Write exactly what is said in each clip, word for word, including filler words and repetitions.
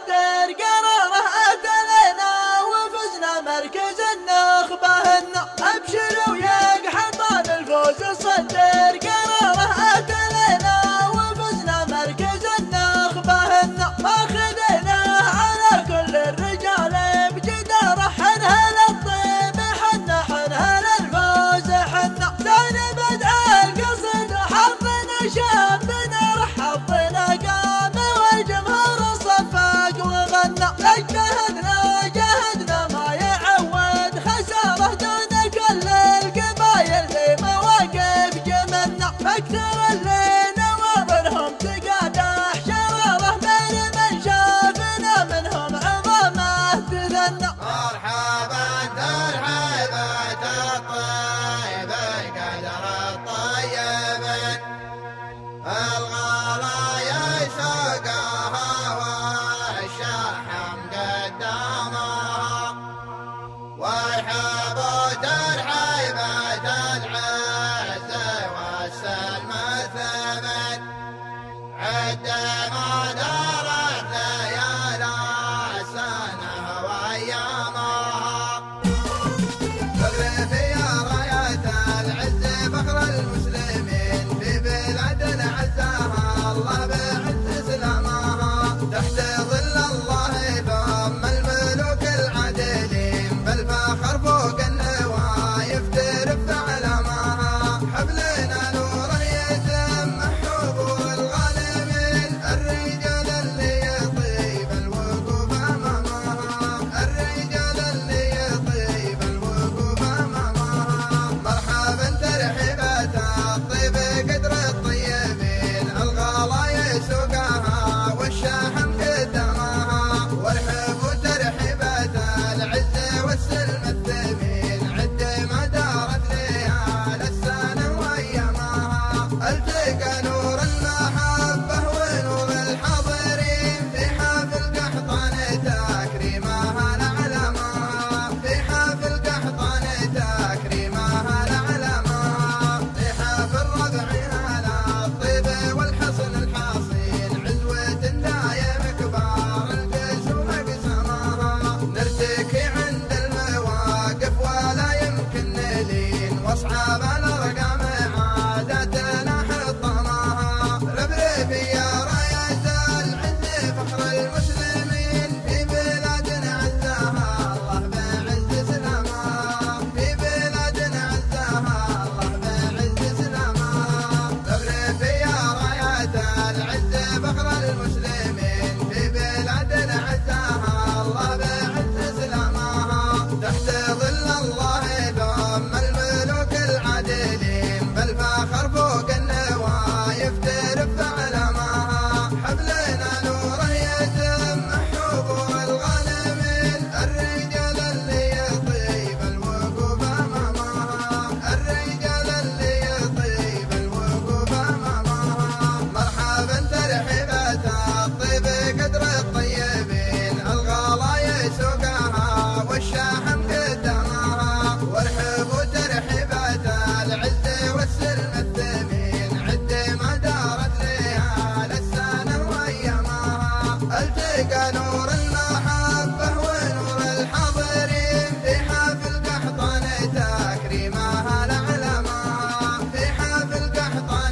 صدر قراره أتلينا وفزنا مركز النخبة أبشروا يا قحطان الفوز صدر قراره أتلينا وفزنا مركز النخبة أخذنا على كل الرجال بجدارة حنها للطيب حنا حنها للفوز حنا ثاني بدء القصد حظنا شابنا رح حظنا قام والجمهور صفق وغنى اجتهدنا جهدنا ما يعود خساره دون كل القبايل في مواقف جملنا فاكثر اللي نواظرهم تقادح شراره من من شافنا منهم عظامه تذنى مرحبا ترحيبة الطيب القدر الطيب الغلا يسوقها والشحم قدامها ويحب ترحيبة العز والسلم الثمن عد ما دارت ليالي السنة وأيامها تغرف يا راية العز فخر المسلمين في بلاد عزها الله بعز سلامها تحت ظل الله ثم الملوك العادلين بالفخر فوق النوايف ترفع علامها حبلنا نوره يتم حضور الغانمين الرجال اللي يطيب الوقوف امامها الرجال اللي يطيب الوقوف امامها مرحبا ترحيبات الطيب قدر الطيبين الغلا يسوقها والشحم قدامها وارحبوا ترحيبات العز والسلم الثمين عد ما دارت ليال السنة وايامها التقى نور المحبة ونور الحاضرين في حافل قحطان تكريمها لعلمها في حافل قحطان تكريمها لعلمها في حافل ربعها للطيب والحصن الحصين عزوة دايم كبار الجسوم اقسامها نرتكي عند المواقف ولا يمكن نلين واصحاب الارقام عاداتنا حطمها ربرب يا راية العز فخر المسلمين في بلادنا عزاها الله بعز سلامها في بلادنا عزاها الله بعز سلامها ربرب يا راية العز فخر المسلمين في بلادنا عزاها الله بعز سلامها تحت ظل الله ثم الملوك العادلين بالفخر فوق النوايف ترفع علامها حبلنا نوره يتم حضور الغانمين الرجال اللي يطيب الوقوف امامها الرجال اللي يطيب الوقوف امامها مرحبا ترحيبات الطيب قدر الطيبين الغلا يسوقها والشحم قدامها وارحبوا ترحيبات العز والسلم الثمين عد ما دارت ليال السنة وايامها التقى نور المحبة ونور الحاضرين في حافل قحطان تكريمها لعلمها في حافل قحطان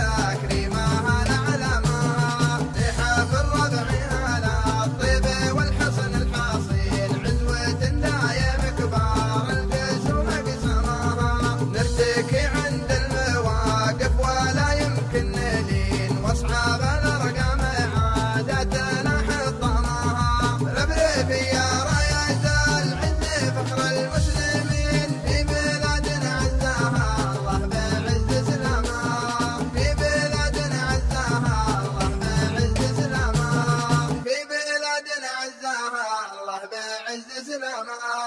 تكريمها لعلمها في حافل ربعها للطيب والحصن الحصين عزوة دايم كبار الجسوم اقسامها نرتكي عند المواقف ولا يمكن نلين واصحاب الارقام عاداتنا حطمها ربرب يا راية العز فخر المسلمين في بلادنا عزاها الله بعز سلامها في بلادنا عزاها الله بعز سلامها في بلادنا عزاها الله بعز سلامها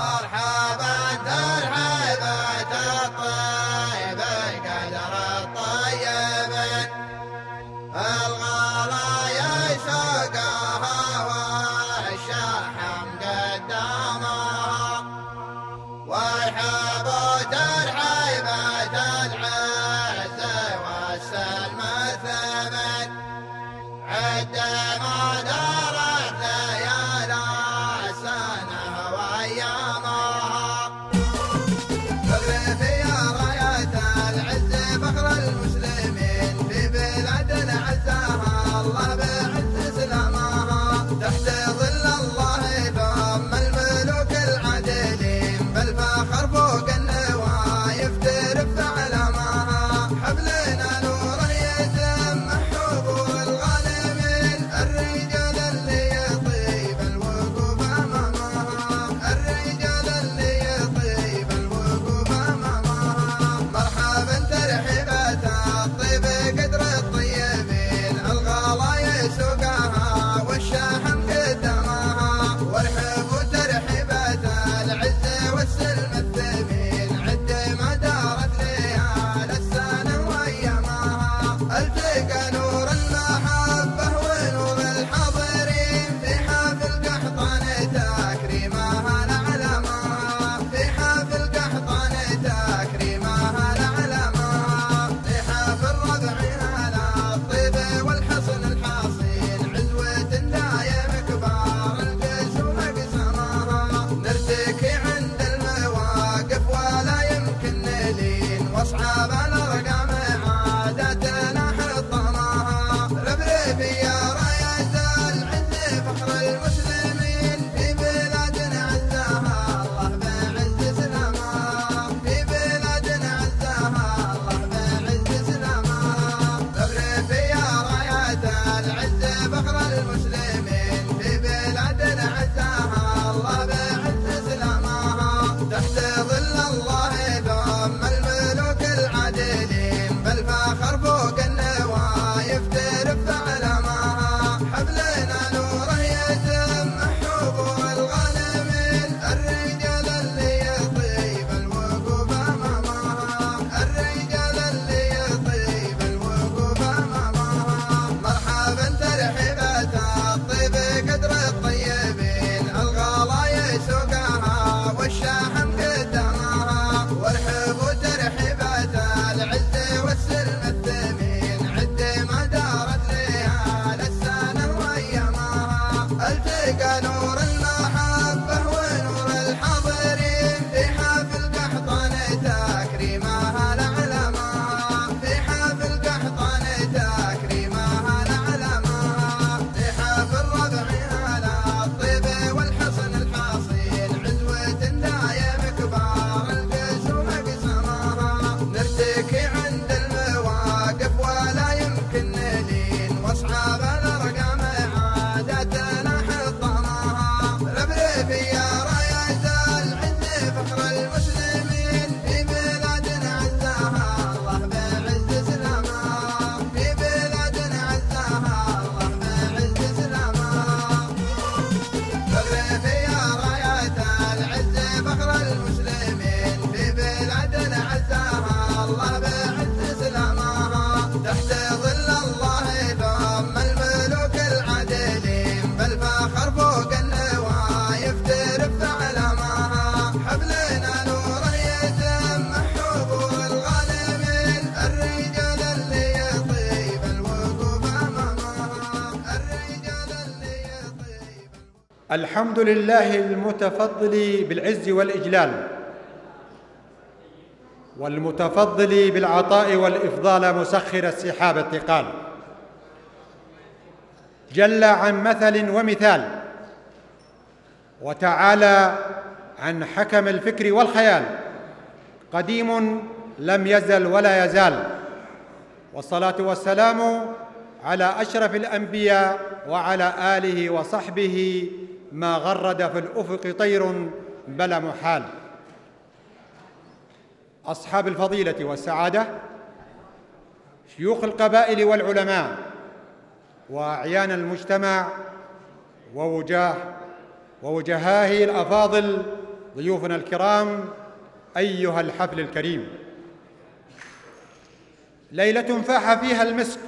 مرحبا ترحيبة الطيب القدر الطيب الغلا يسوقها والشحم قدامها ويحب ترحيبة العز والسلم الثمن عد ما دارت والشاحم قدامها، وارحبوا ترحيبات العز والسلم الثمين، عد ما دارت ليال السنة وأيامها. التقى نور المحبة ونور الحاضرين في حفل قحطان تكريمها لعلمها، في حفل قحطان تكريمها لعلمها، في حفل ربعها للطيب والحصن الحصين، عزوة دايم كبار القسم مقسمها. نرتكي عند المواقف ولا يمكن نلين، واصحاب الارقام عاداتنا حطمها. ربرب يا راية العز فخر المسلمين في بلادنا عزاها الله بعز سلامها، في بلادنا عزاها الله بعز سلامها. ربرب يا راية العز فخر المسلمين في بلادنا عزاها الله بعز سلامها. تحت ظل الله ثم الملوك العادلين، بالفخر فوق النوايف ترفع علامها. حبلنا نوره يتم حضور الغانمين، الرجال اللي يطيب الوقوف امامها، الرجال اللي يطيب. الحمد لله المتفضل بالعز والإجلال، والمتفضل بالعطاء والإفضال، مسخر السحاب الثقال. جل عن مثل ومثال، وتعالى عن حكم الفكر والخيال، قديم لم يزل ولا يزال. والصلاة والسلام على أشرف الأنبياء وعلى آله وصحبه، ما غرد في الأفق طير بلا محال. أصحاب الفضيلة والسعادة، شيوخ القبائل والعلماء، وأعيان المجتمع، ووجاه ووجهائه الأفاضل، ضيوفنا الكرام، أيها الحفل الكريم. ليلة فاح فيها المسك،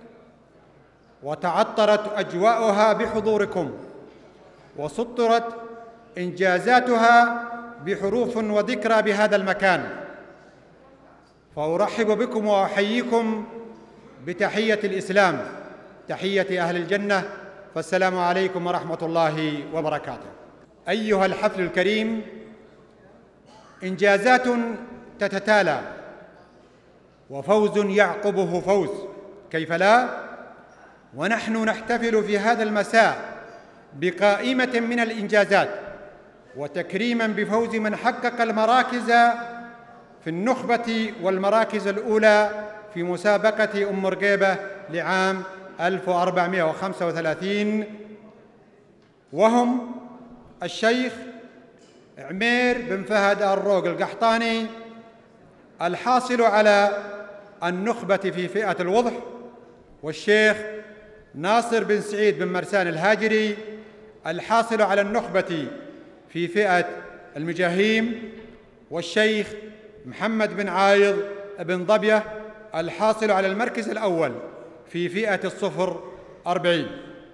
وتعطرت أجواؤها بحضوركم، وسطرت إنجازاتها بحروف وذكرى بهذا المكان. فأرحب بكم وأحييكم بتحية الإسلام، تحية أهل الجنة، فالسلام عليكم ورحمة الله وبركاته. أيها الحفل الكريم، إنجازات تتتالى، وفوز يعقبه فوز، كيف لا؟ ونحن نحتفل في هذا المساء بقائمة من الإنجازات، وتكريما بفوز من حقق المراكز في النخبة والمراكز الأولى في مسابقة أم رقيبة لعام ألف وأربعمائة وخمسة وثلاثين، وهم الشيخ عمير بن فهد الروق القحطاني الحاصل على النخبة في فئة الوضح، والشيخ ناصر بن سعيد بن مرسان الهاجري الحاصل على النخبة في فئة المجاهيم، والشيخ محمد بن عايض بن ضبية الحاصل على المركز الأول في فئة الصفر أربعين.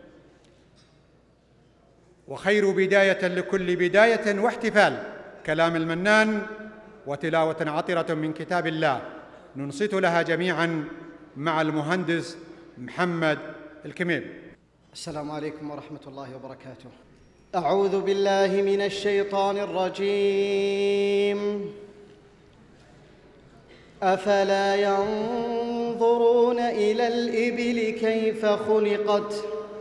وخير بداية لكل بداية واحتفال، كلام المنان وتلاوة عطرة من كتاب الله، ننصت لها جميعا مع المهندس محمد الكميل. السلام عليكم ورحمة الله وبركاته. أعوذ بالله من الشيطان الرجيم. أفلا ينظرون إلى الإبل كيف خلقت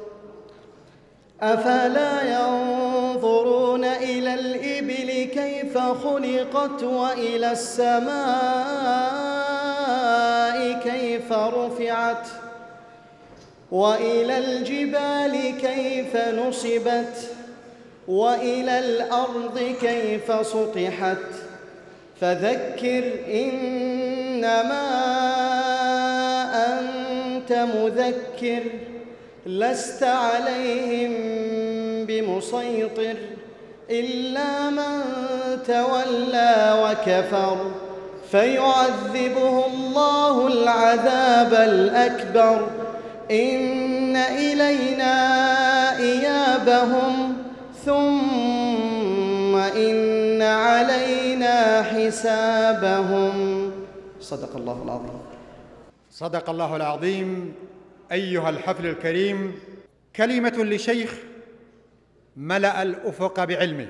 أفلا ينظرون إلى الإبل كيف خلقت وإلى السماء كيف رفعت وإلى الجبال كيف نصبت وإلى الأرض كيف سطحت فذكر إنما أنت مذكر لست عليهم بمسيطر إلا من تولى وكفر فيعذبه الله العذاب الأكبر إن إلينا إيابهم ثم إن علينا حسابهم. صدق الله العظيم. صدق الله العظيم. أيها الحفل الكريم، كلمة لشيخ ملأ الأفق بعلمه،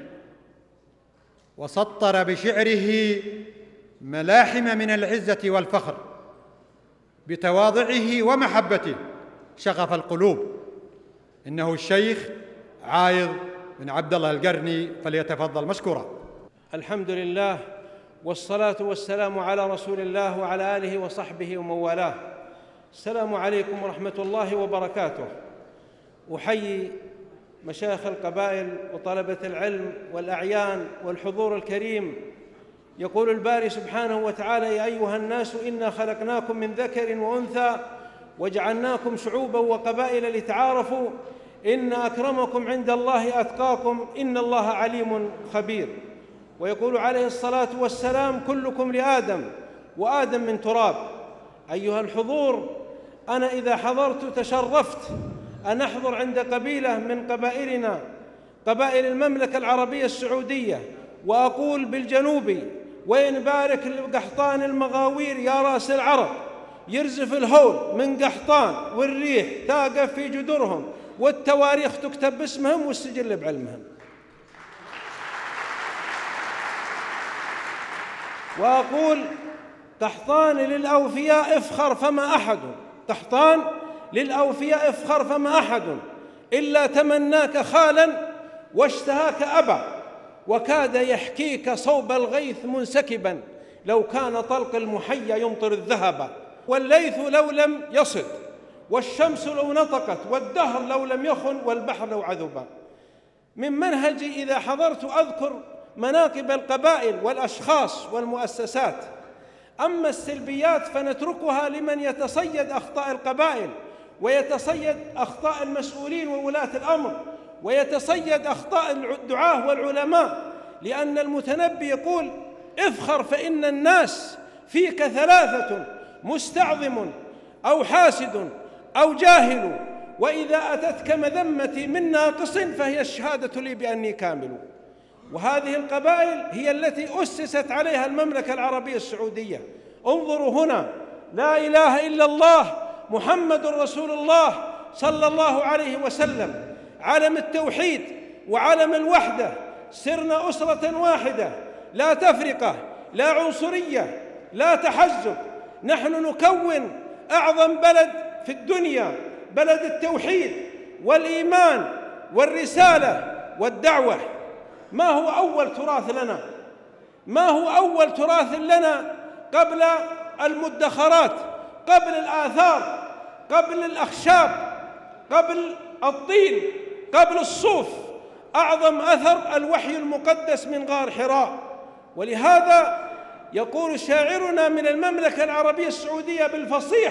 وسطر بشعره ملاحم من العزة والفخر، بتواضعه ومحبته شغف القلوب. إنه الشيخ عايض بن عبد الله القرني، فليتفضل مشكورا. الحمد لله، والصلاة والسلام على رسول الله وعلى آله وصحبه ومن والاه. السلام عليكم ورحمة الله وبركاته. أحيي مشايخ القبائل وطلبة العلم والأعيان والحضور الكريم. يقول الباري سبحانه وتعالى: يا أيها الناس إنا خلقناكم من ذكر وأنثى وجعلناكم شعوبا وقبائل لتعارفوا إن أكرمكم عند الله أتقاكم إن الله عليم خبير. ويقول عليه الصلاة والسلام: كلكم لآدم وآدم من تراب. أيها الحضور، أنا إذا حضرت تشرفت أن أحضر عند قبيلة من قبائلنا، قبائل المملكة العربية السعودية، وأقول بالجنوبي: وين بارك لقحطان المغاوير يا راس العرب، يرزف الهول من قحطان والريح تاقف في جدرهم والتواريخ تكتب باسمهم والسجل بعلمهم. وأقول: قحطان للأوفياء افخر فما أحد، قحطان للأوفياء افخر فما أحد إلا تمناك خالا واشتهاك أبا، وكاد يحكيك صوب الغيث منسكبا لو كان طلق المحيا يمطر الذهب. والليث لو لم يصد، والشمس لو نطقت، والدهر لو لم يخن، والبحر لو عذبا. من منهجي إذا حضرت أذكر مناقب القبائل والأشخاص والمؤسسات، أما السلبيات فنتركها لمن يتصيد أخطاء القبائل ويتصيد أخطاء المسؤولين وولاة الأمر ويتصيد أخطاء الدعاة والعلماء، لأن المتنبي يقول: افخر فإن الناس فيك ثلاثة: مستعظم أو حاسد أو جاهل، وإذا أتتك مذمتي من ناقص فهي الشهادة لي بأني كامل. وهذه القبائل هي التي أسست عليها المملكة العربية السعودية. انظروا هنا: لا إله إلا الله محمد رسول الله صلى الله عليه وسلم، علم التوحيد وعلم الوحدة، سرنا أسرة واحدة، لا تفرقة، لا عنصرية، لا تحزب. نحن نكون أعظم بلد في الدنيا، بلد التوحيد والإيمان والرسالة والدعوة. ما هو أول تراث لنا؟ ما هو أول تراث لنا قبل المدخرات، قبل الآثار، قبل الأخشاب، قبل الطين، قبل الصوف؟ أعظم أثر الوحي المقدس من غار حراء. ولهذا يقول شاعرنا من المملكة العربية السعودية بالفصيح: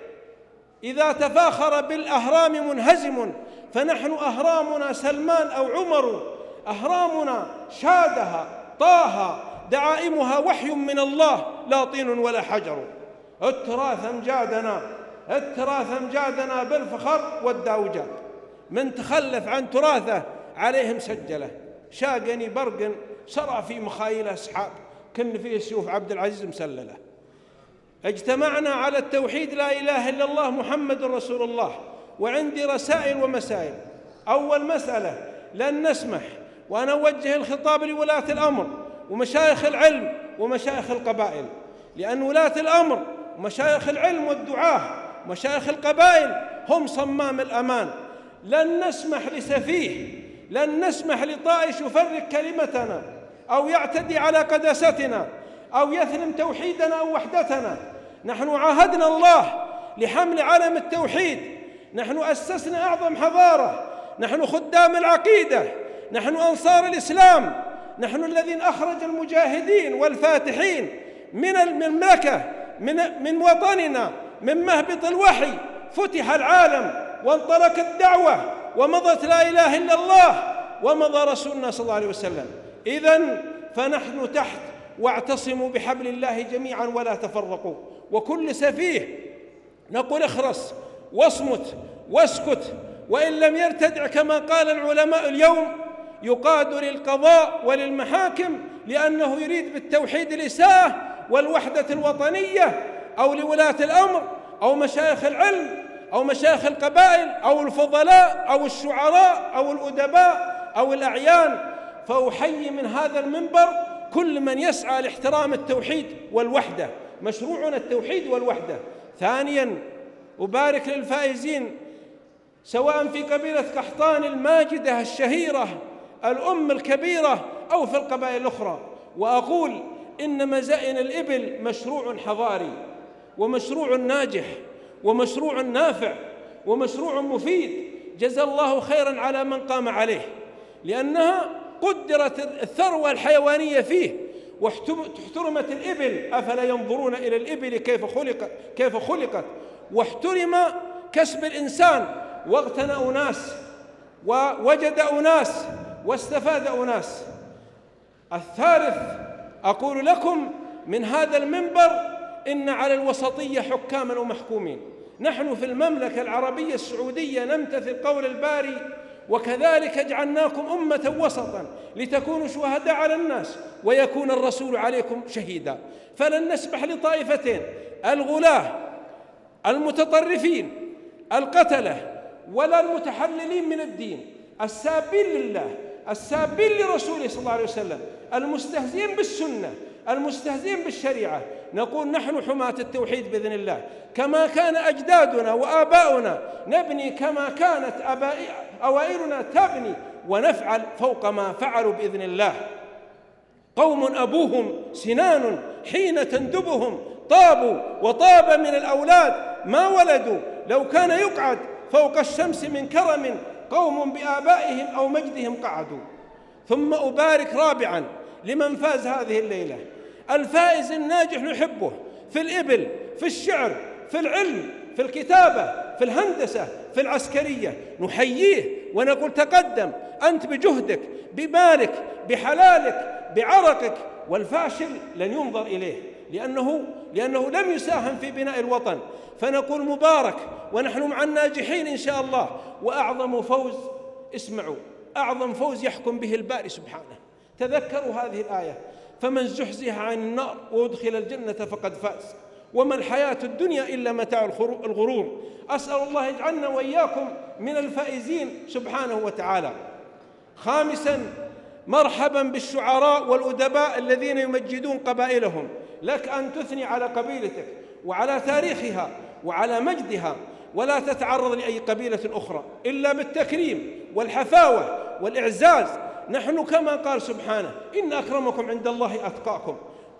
إذا تفاخر بالأهرام منهزم فنحن أهرامنا سلمان أو عمر، أهرامنا شادها طه دعائمها وحي من الله لا طين ولا حجر. التراث أمجادنا، التراث أمجادنا بالفخر والداوجات. من تخلف عن تراثه عليهم سجله. شاقني برق سرى في مخايله أسحاب، كن فيه سيوف عبد العزيز مسلله. اجتمعنا على التوحيد لا إله إلا الله محمد رسول الله. وعندي رسائل ومسائل. أول مسألة: لن نسمح، وأنا أوجه الخطاب لولاة الأمر ومشايخ العلم ومشايخ القبائل، لأن ولاة الأمر ومشايخ العلم والدعاة ومشايخ القبائل هم صمام الأمان. لن نسمح لسفيه، لن نسمح لطائش يفرق كلمتنا أو يعتدي على قداستنا أو يثلم توحيدنا أو وحدتنا. نحن عاهدنا الله لحمل علم التوحيد، نحن أسسنا أعظم حضارة، نحن خدام العقيدة، نحن أنصار الإسلام، نحن الذين أخرج المجاهدين والفاتحين من المملكة، من, من وطننا، من مهبط الوحي فتح العالم وانطلقت الدعوة ومضت لا إله إلا الله ومضى رسولنا صلى الله عليه وسلم. إذن فنحن تحت، واعتصموا بحبل الله جميعا ولا تفرقوا. وكل سفيه نقول اخرس واصمت واسكت، وإن لم يرتدع كما قال العلماء اليوم: يقاد للقضاء وللمحاكم لأنه يريد بالتوحيد الإساءة والوحدة الوطنية، أو لولاة الأمر أو مشايخ العلم أو مشايخ القبائل أو الفضلاء أو الشعراء أو الأدباء أو الأعيان. فأحيي من هذا المنبر كل من يسعى لاحترام التوحيد والوحدة. مشروعنا التوحيد والوحدة. ثانياً، أبارك للفائزين سواء في قبيلة قحطان الماجدة الشهيرة الأم الكبيرة أو في القبائل الأخرى، وأقول إن مزائن الإبل مشروع حضاري ومشروع ناجح ومشروع نافع ومشروع مفيد، جزا الله خيراً على من قام عليه، لأنها قدرت الثروة الحيوانية فيه واحترمت الإبل. أفلا ينظرون إلى الإبل كيف خلقت كيف خلقت واحترم كسب الإنسان، واغتنى أناس ووجد أناس واستفاد أناس. الثالث، أقول لكم من هذا المنبر إن على الوسطية حكاما ومحكومين. نحن في المملكة العربية السعودية نمتثل قول الباري: وكذلك جعلناكم أمة وسطا لتكونوا شهداء على الناس ويكون الرسول عليكم شهيدا. فلن نسمح لطائفتين، الغلاة المتطرفين القتلة ولا المتحللين من الدين السابين لله السابين لرسوله صلى الله عليه وسلم المستهزئين بالسنة المستهزئين بالشريعة. نقول نحن حماة التوحيد بإذن الله، كما كان أجدادنا وآباؤنا نبني كما كانت أوائلنا تبني، ونفعل فوق ما فعلوا بإذن الله. قوم أبوهم سنان حين تندبهم طابوا وطاب من الأولاد ما ولدوا، لو كان يقعد فوق الشمس من كرم قوم بآبائهم أو مجدهم قعدوا. ثم أبارك رابعاً لمن فاز هذه الليلة، الفائز الناجح نحبه في الإبل، في الشعر، في العلم، في الكتابة، في الهندسة، في العسكرية، نحييه ونقول تقدم أنت بجهدك بمالك بحلالك بعرقك، والفاشل لن ينظر إليه لأنه, لأنه لم يساهم في بناء الوطن. فنقول مبارك ونحن مع الناجحين إن شاء الله. وأعظم فوز، اسمعوا، أعظم فوز يحكم به الباري سبحانه. تذكروا هذه الآية: فمن زحزح عن النار وأدخل الجنة فقد فاز وما الحياة الدنيا إلا متاع الغرور. أسأل الله يجعلنا وإياكم من الفائزين سبحانه وتعالى. خامساً، مرحباً بالشعراء والأدباء الذين يمجدون قبائلهم. لك أن تثني على قبيلتك وعلى تاريخها وعلى مجدها، ولا تتعرض لأي قبيلة أخرى إلا بالتكريم والحفاوة والإعزاز. نحن كما قال سبحانه: إن أكرمكم عند الله أتقاكم.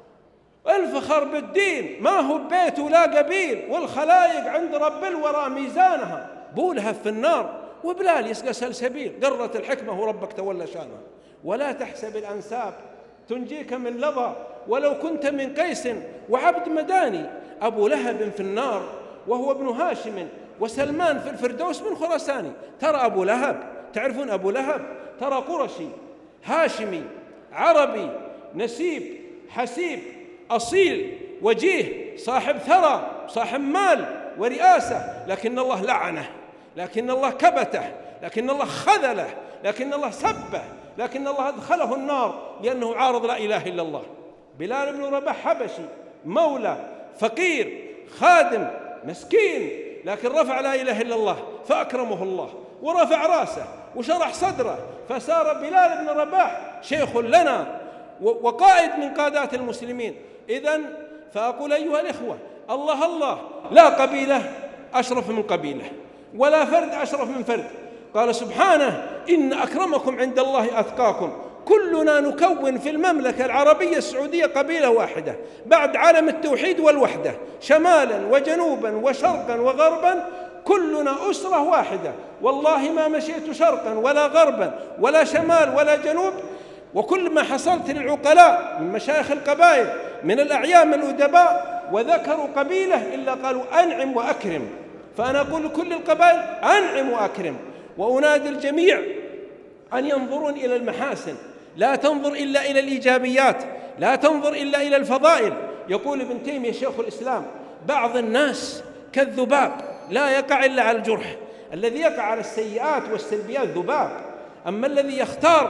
الفخر بالدين ما هو بيت ولا قبيل، والخلايق عند رب الورى ميزانها. بولهب في النار وبلال يسقى سلسبيل، قرت الحكمة وربك تولى شانها. ولا تحسب الأنساب تنجيك من لظى ولو كنت من قيس وعبد مداني. أبو لهب في النار وهو ابن هاشم، وسلمان في الفردوس من خراساني. ترى أبو لهب، تعرفون أبو لهب؟ ترى قرشي هاشمي عربي نسيب حسيب أصيل وجيه صاحب ثرى صاحب مال ورئاسة، لكن الله لعنه، لكن الله كبته، لكن الله خذله، لكن الله سبه، لكن الله أدخله النار لأنه عارض لا إله إلا الله. بلال بن رباح حبشي مولى فقير خادم مسكين، لكن رفع لا إله إلا الله فأكرمه الله ورفع راسه وشرح صدره، فصار بلال بن رباح شيخ لنا وقائد من قادات المسلمين. إذن فأقول أيها الإخوة، الله الله، لا قبيلة أشرف من قبيلة ولا فرد أشرف من فرد. قال سبحانه: إن أكرمكم عند الله أتقاكم. كلنا نكون في المملكة العربية السعودية قبيلة واحدة بعد عالم التوحيد والوحدة، شمالا وجنوبا وشرقا وغربا كلنا أسرة واحدة. والله ما مشيت شرقا ولا غربا ولا شمال ولا جنوب، وكل ما حصلت للعقلاء من مشايخ القبائل من الأعيام الأدباء وذكروا قبيلة إلا قالوا أنعم وأكرم. فأنا أقول لكل القبائل أنعم وأكرم، وأنادي الجميع أن ينظرون إلى المحاسن، لا تنظر إلا إلى الإيجابيات، لا تنظر إلا إلى الفضائل. يقول ابن تيمية شيخ الإسلام: بعض الناس كالذباب لا يقع إلا على الجرح. الذي يقع على السيئات والسلبيات ذباب، أما الذي يختار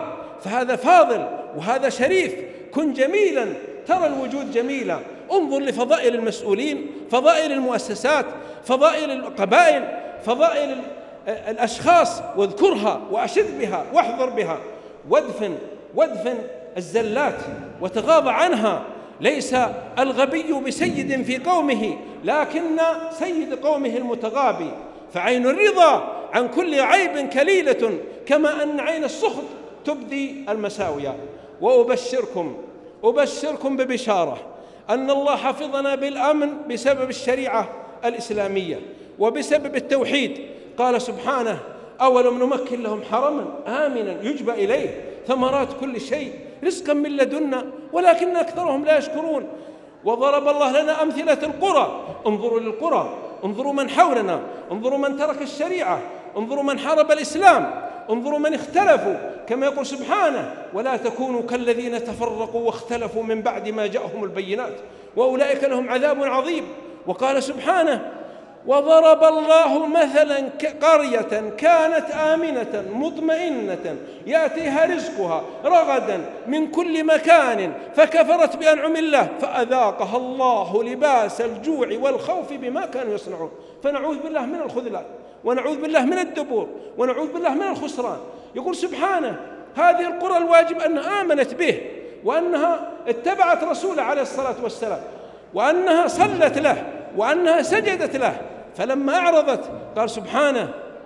فهذا فاضل وهذا شريف. كن جميلا ترى الوجود جميلا. انظر لفضائل المسؤولين، فضائل المؤسسات، فضائل القبائل، فضائل الأشخاص، واذكرها وأشد بها واحضر بها، وادفن وادفن الزلات وتغاضى عنها. ليس الغبي بسيد في قومه، لكن سيد قومه المتغابي. فعين الرضا عن كل عيب كليلة، كما أن عين السخط تبدي المساوية. وأبشركم أبشركم ببشارة أن الله حفظنا بالأمن بسبب الشريعة الإسلامية وبسبب التوحيد. قال سبحانه: أولم نمكن لهم حرما آمنا يجبى إليه ثمرات كل شيء رزقا من لدنا ولكن أكثرهم لا يشكرون. وضرب الله لنا أمثلة القرى. انظروا للقرى، انظروا من حولنا، انظروا من ترك الشريعة، انظروا من حارب الإسلام، انظروا من اختلفوا، كما يقول سبحانه: ولا تكونوا كالذين تفرقوا واختلفوا من بعد ما جاءهم البينات وأولئك لهم عذاب عظيم. وقال سبحانه: وضرب الله مثلا قرية كانت آمنة مطمئنة يأتيها رزقها رغدا من كل مكان فكفرت بأنعم الله فأذاقها الله لباس الجوع والخوف بما كانوا يصنعون. فنعوذ بالله من الخذلان، ونعوذ بالله من الدبور، ونعوذ بالله من الخسران. يقول سبحانه: هذه القرى الواجب أنها آمنت به، وأنها اتبعت رسوله عليه الصلاة والسلام، وأنها صلت له، وأنها سجدت له. فلما أعرضت قال سبحانه: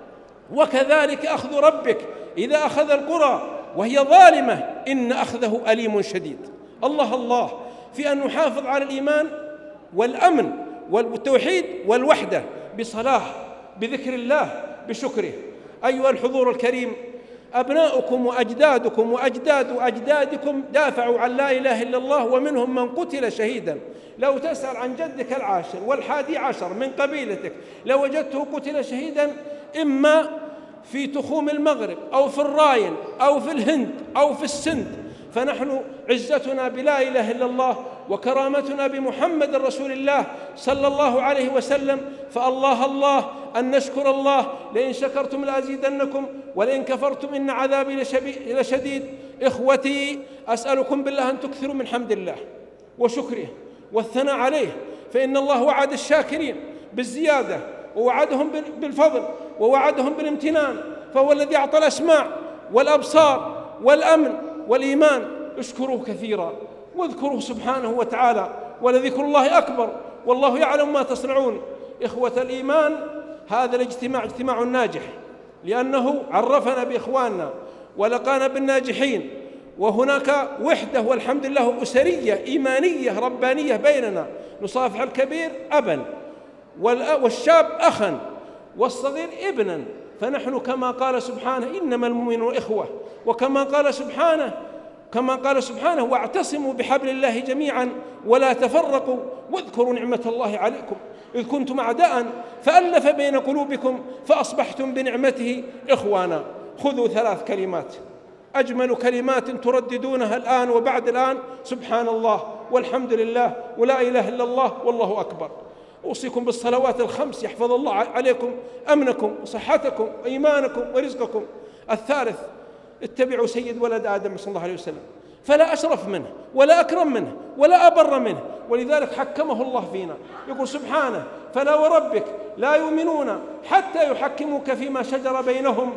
وكذلك أخذ ربك إذا أخذ القرى وهي ظالمة إن أخذه أليم شديد. الله الله في أن نحافظ على الإيمان والأمن والتوحيد والوحدة بصلاح، بذكر الله، بشكره. أيها الحضور الكريم، أبناؤكم وأجدادكم وأجداد أجدادكم دافعوا عن لا إله إلا الله، ومنهم من قتل شهيدا. لو تسأل عن جدك العاشر والحادي عشر من قبيلتك لوجدته قتل شهيدا، إما في تخوم المغرب أو في الراين أو في الهند أو في السند. فنحن عزتنا بلا إله إلا الله وكرامتنا بمحمد رسول الله صلى الله عليه وسلم. فالله الله أن نشكر الله، لئن شكرتم لأزيدنكم ولئن كفرتم إن عذابي لشديد. إخوتي، أسألكم بالله أن تكثروا من حمد الله وشكره والثناء عليه، فإن الله وعد الشاكرين بالزيادة، ووعدهم بالفضل، ووعدهم بالامتنان. فهو الذي أعطى الأسماع والأبصار والأمن والإيمان. اشكروه كثيرا واذكروه سبحانه وتعالى، ولذكر الله أكبر والله يعلم ما تصنعون. إخوة الإيمان، هذا الاجتماع اجتماع ناجح، لأنه عرفنا بإخواننا ولقانا بالناجحين، وهناك وحدة والحمد لله أسرية إيمانية ربانية بيننا. نصافح الكبير أبا والشاب أخا والصغير ابنا. فنحن كما قال سبحانه: إنما المؤمنون إخوة. وكما قال سبحانه كما قال سبحانه: واعتصموا بحبل الله جميعا ولا تفرقوا واذكروا نعمة الله عليكم إذ كنتم أعداء فألف بين قلوبكم فأصبحتم بنعمته إخوانا. خذوا ثلاث كلمات، أجمل كلمات ترددونها الآن وبعد الآن: سبحان الله والحمد لله ولا إله إلا الله والله أكبر. أوصيكم بالصلوات الخمس، يحفظ الله عليكم أمنكم وصحتكم وإيمانكم ورزقكم. الثالث: اتبعوا سيد ولد آدم صلى الله عليه وسلم، فلا أشرف منه ولا أكرم منه ولا أبر منه، ولذلك حكمه الله فينا. يقول سبحانه: فلا وربك لا يؤمنون حتى يحكموك فيما شجر بينهم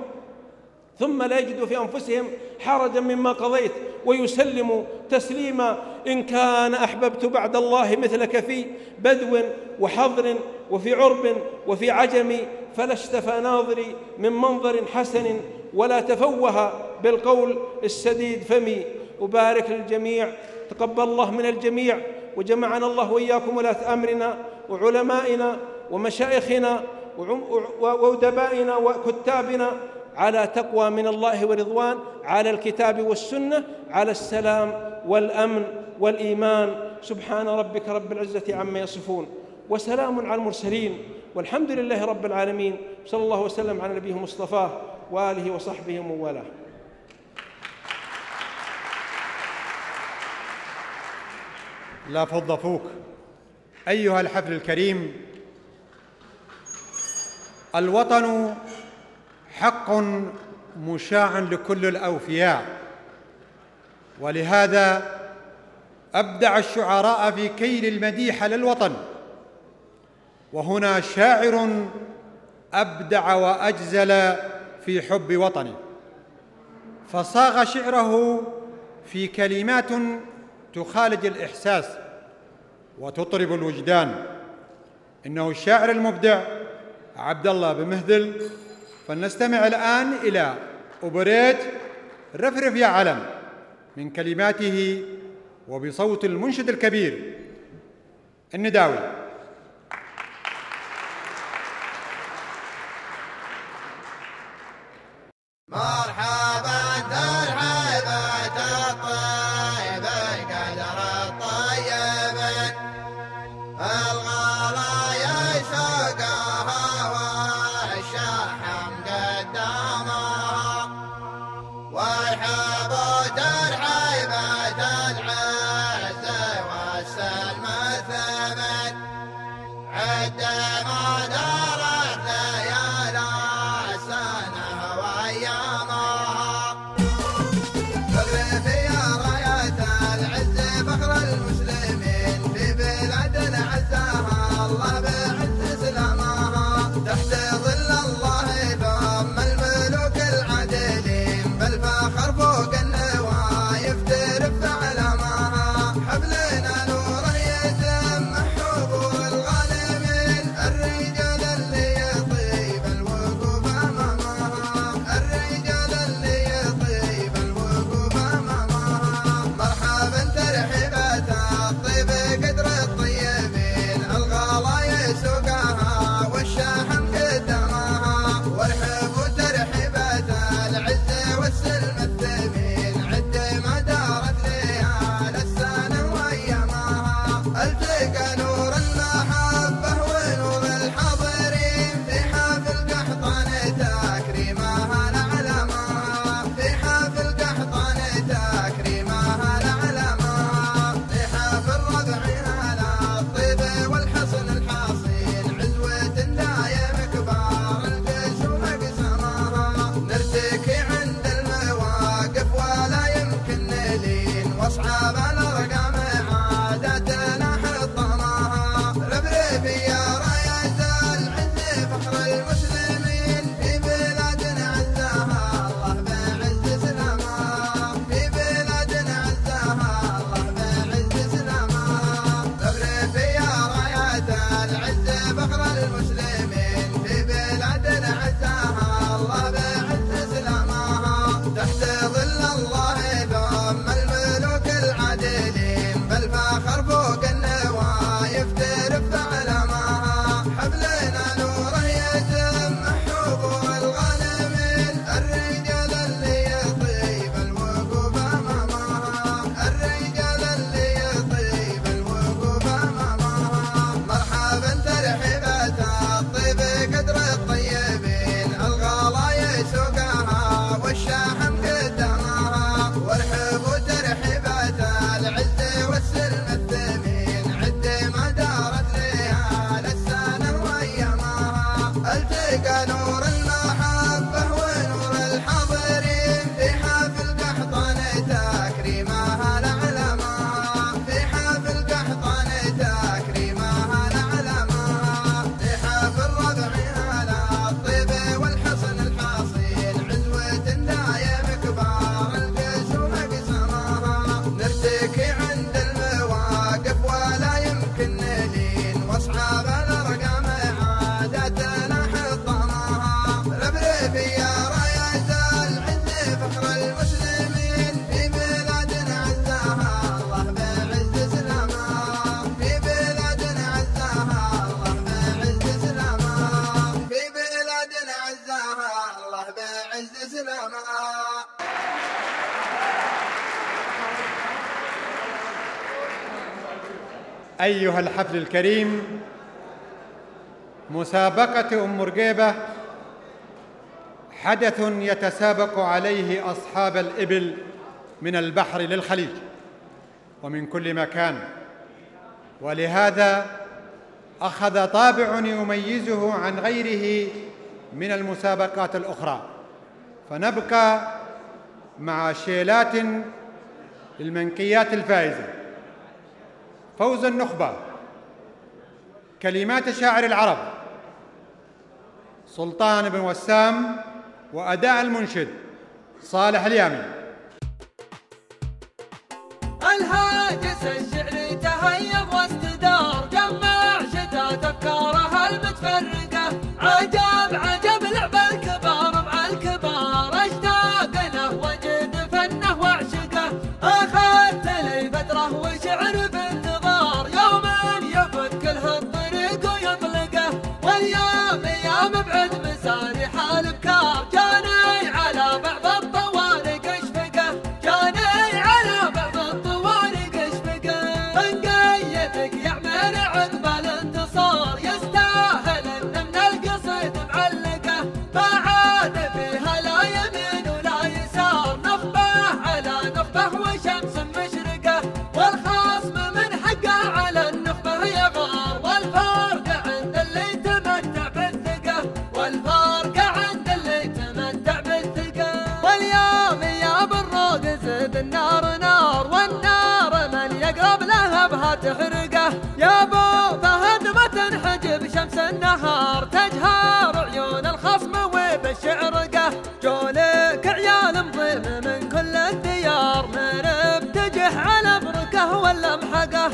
ثم لا يجدوا في أنفسهم حرجا مما قضيت ويسلموا تسليما. إن كان أحببت بعد الله مثلك في بدو وحضر وفي عرب وفي عجم فلا اشتفى ناظري من منظر حسن ولا تفوه بالقول السديد فمي. أبارك للجميع، تقبل الله من الجميع، وجمعنا الله وإياكم ولاة أمرنا وعلمائنا ومشايخنا وأدبائنا وكتابنا على تقوى من الله ورضوان، على الكتاب والسنة، على السلام والأمن والإيمان. سبحان ربك رب العزة عما يصفون وسلام على المرسلين والحمد لله رب العالمين. صلى الله وسلم على نبيه مصطفاه وآله وصحبه ومن والاه. لا فض فوك. أيها الحفل الكريم، الوطن حق مشاع لكل الأوفياء، ولهذا أبدع الشعراء في كيل المديح للوطن. وهنا شاعر أبدع وأجزل في حب وطنه، فصاغ شعره في كلمات تخالج الإحساس وتطرب الوجدان. إنه الشاعر المبدع عبد الله بن مهدل. فلنستمع الآن إلى أوبريت رفرف يا علم من كلماته وبصوت المنشد الكبير النداوي. مرحبا ترحيبة الطيب القدر الطيب الغلا يسوقها والشحم قدامها والحب ترحيبة العز والسلم الثمن عد ما دارت ليالي السنة وأيامها فاغرف يا راية العز فخر المسلمين في بلاد عزها الله بعز سلامها تحت ظل الله ثم الملوك العادلين بل فخر فوق النوايف ترف علامها حبلنا نوره يتم حضور الغانمين الرجال اللي يطيب الوقوف امامها الرجال اللي يطيب الوقوف امامها مرحبا ترحيبات الطيب قدر الطيبين الغلا يسوقها والشحم قدامها وارحب ترحيبات العز والسلم الثمين عد ما دارت ليال السنة وأيامها التقى نور المحبة ونور الحاضرين في حفل قحطان تكريمها لعلمها في حفل قحطان تكريمها لعلمها في حفل ربعها للطيب والحصن الحصين عزوة دايم كبار القسم قسمها نرتكي عند المواقف ولا يمكن نلين واصحاب الارقام عادتنا حطمها ربرب يا راية العز فخر المسلمين في بلادنا عزها الله بعز سلامها في بلادنا عزها الله بعز سلامها ربرب يا راية العز فخر المسلمين في بلادنا عزها الله بعز سلامها تحت ظل الله ثم الملوك العادلين بل فخر فوق النوايف ترف علامها حبلنا نوره يتم حضور الغانمين الرجال اللي يطيب الوقوف امامها الرجال اللي يطيب الوقوف امامها مرحبا ترحيبات الطيب قدر الطيبين الغلا يسوقها والشحم قدامها وارحب ترحيبات العز والسلم الثمين عد ما دارت ليال السنة وأيامها التقى نور المحبة ونور الحاضرين في حفل قحطان تكريمها لعلمها في حفل قحطان تكريمها لعلمها في حفل ربعها للطيب والحصن الحصين عزوة دايم كبار القسم قسمها نرتكي عند المواقف ولا يمكن نلين واصحاب الارقام عادتنا حطمها ربرب يا راية العز فخر المسلمين في بلادنا عزها الله بعز سلامها في بلادنا عزها الله بعز سلامها في بلادنا عزها الله بعز سلامها أيها الحفل الكريم، مسابقة أم رقيبة حدث يتسابق عليه أصحاب الإبل من البحر للخليج ومن كل مكان، ولهذا أخذ طابع يميزه عن غيره من المسابقات الأخرى. فنبقى مع شيلات للمنكيات الفائزة. فوز النخبة. كلمات شاعر العرب سلطان بن وسام، وأداء المنشد صالح اليامي. الهاجس الشعري تهيب واستدار، جمع شتات أفكارها المتفرقة، عجب عجب لعب الكبار مع الكبار، اشتاق له وجد فنه واعشقه، أخذت لي فترة وشعر بانتظار، يوما يفك له الطريق ويطلقه، واليوم يا مبعد مسارح الأبكار، جاني على بعض الطوارق اشفقه، جاني على بعض الطوارق اشفقه، بنقيتك يعمل عقب الانتصار، يستاهل ان من القصيد معلقه، ما عاد فيها لا يمين ولا يسار، نخبه على نخبه وشمس مشرقه، والخصم من حقه على النخبه يغار، والفرق عند اللي تمتع بالثقه، والفرق عند اللي تمتع بالثقه، واليوم يا بالروق زد النار نار، والنار من يقرب لها بها تحرقه، يا ابو فهد ما تنحجب شمس النهار، تجهر عيون الخصم وبالشعرقه، جولك عيال مضيم من كل الديار، من بتجح على بركه ولا محقه،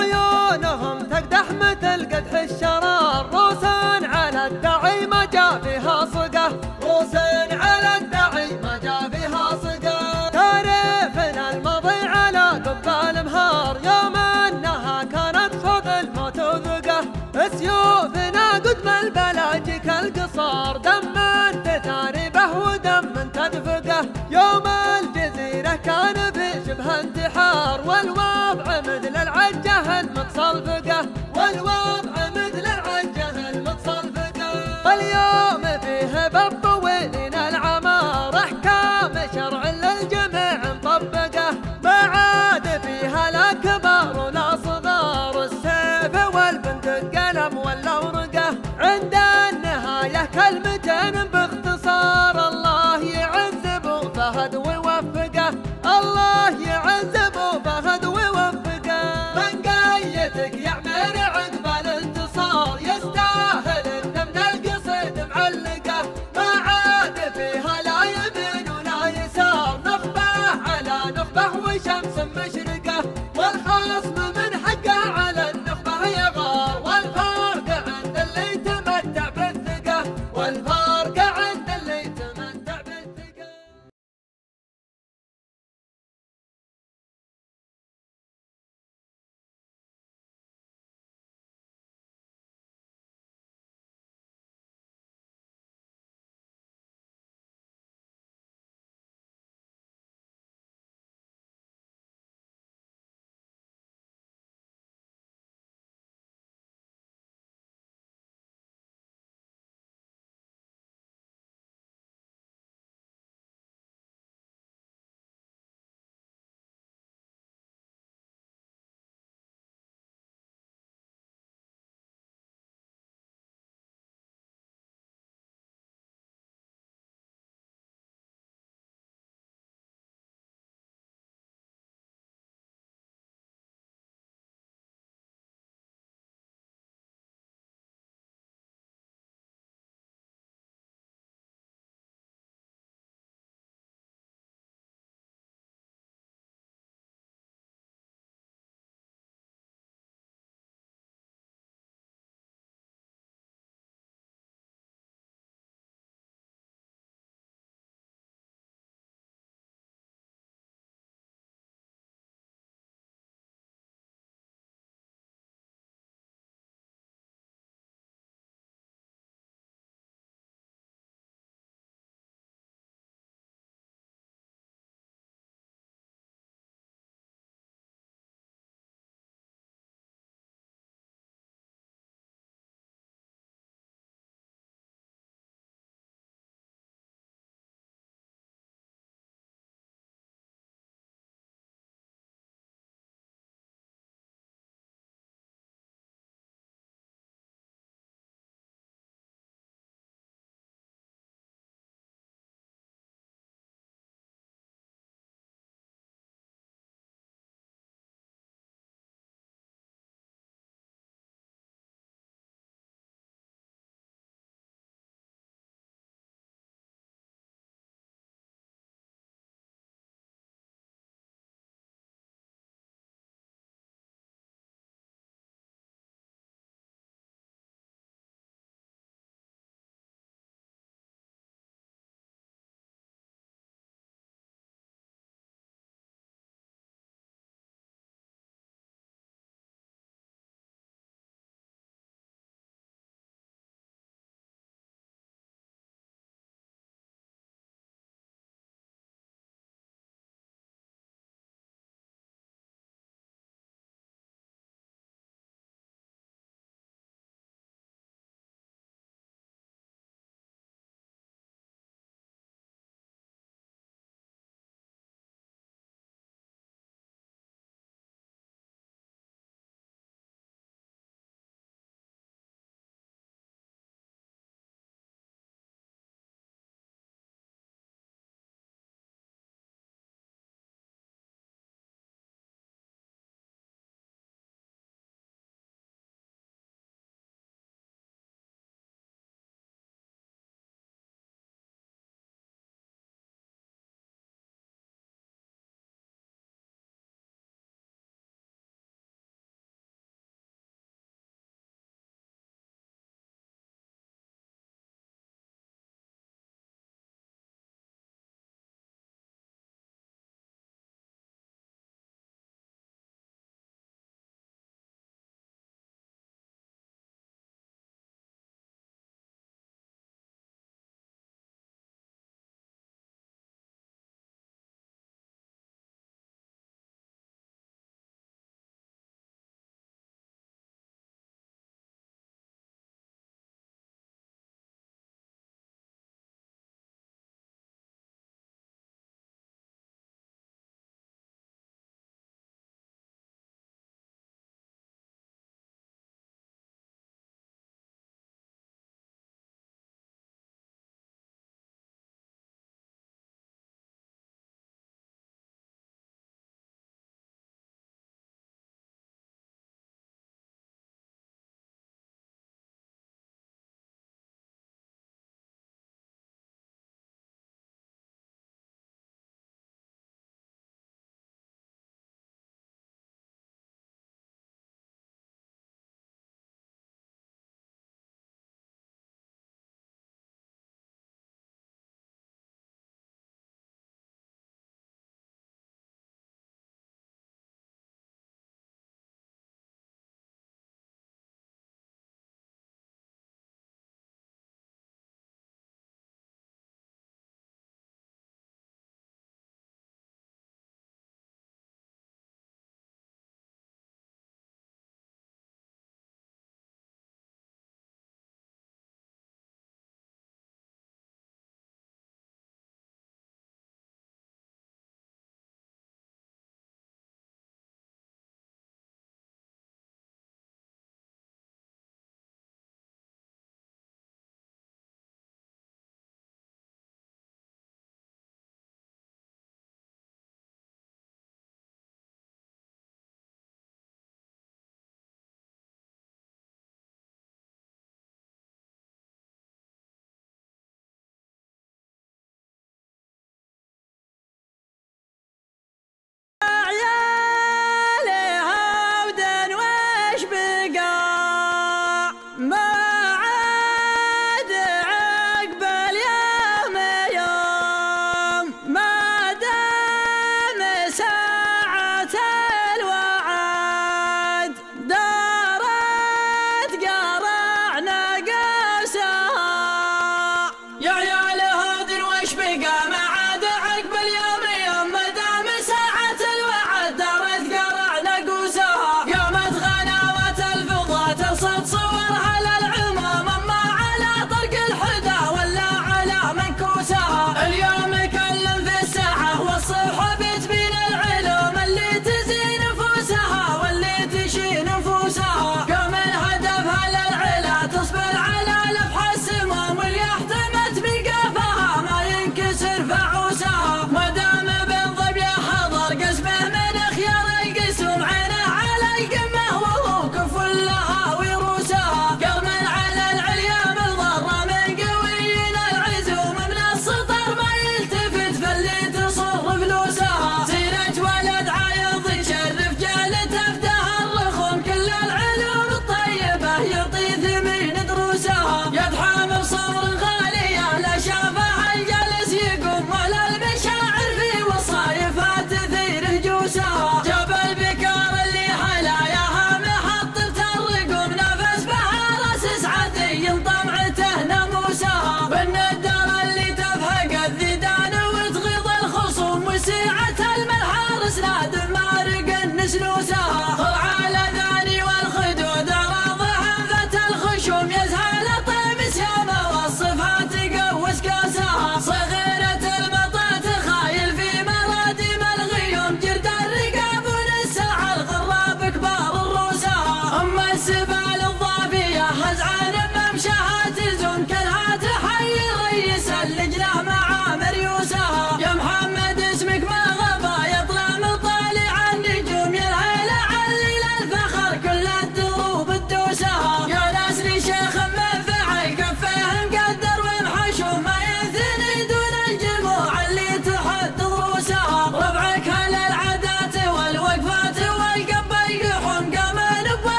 عيونهم تقدح مثل قدح الشرار، روس على الداعي ما جاء فيها صقه، روس على الداعي ما جاء فيها صقه، تعرفنا الماضي على قب الانهار، يوم انها كانت فوق الموت وذقه، سيوفنا قدم البلاجي كالقصار، دم تثاربه ودم تدفقه، يوم الجزيرة كان في شبه انتحار، والوضع مثل العجة المتصلفقة، والوضع مثل العجة المتصلفقة، واليوم فيه بالطويلين العمار، احكام شرع للجميع مطبقه، ما عاد فيها لا كبار ولا صغار، السيف والبندق قلم ولا ورقه، عند النهاية كلمتين باختصار، الله يعذب فهد ويوفقه، الله يعذب فهد ويوفقه، بنقيتك يعمل عقب الانتصار، يستاهل ان من القصيد معلقه، ما عاد فيها لا يمين ولا يسار، نخبه على نخبه وشمس مشرقه، والخصم من حقه على النخبه يغار، والفرق عند اللي تمتع بالثقه، والفرق عند اللي تمتع بالثقه.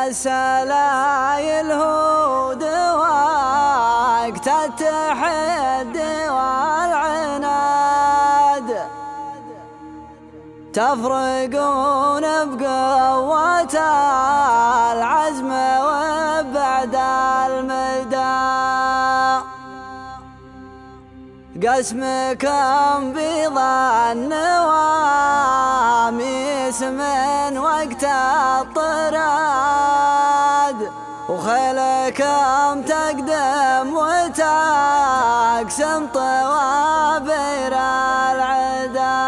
السلايل هود وقت التحدي والعناد، تفرقون بقوة العزم وبعد المدى، قسمكم بظن واميس من وقت الطراد، وخيلكم تقدم وتقسم طوابير العدا،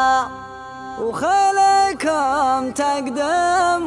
وخيلكم تقدم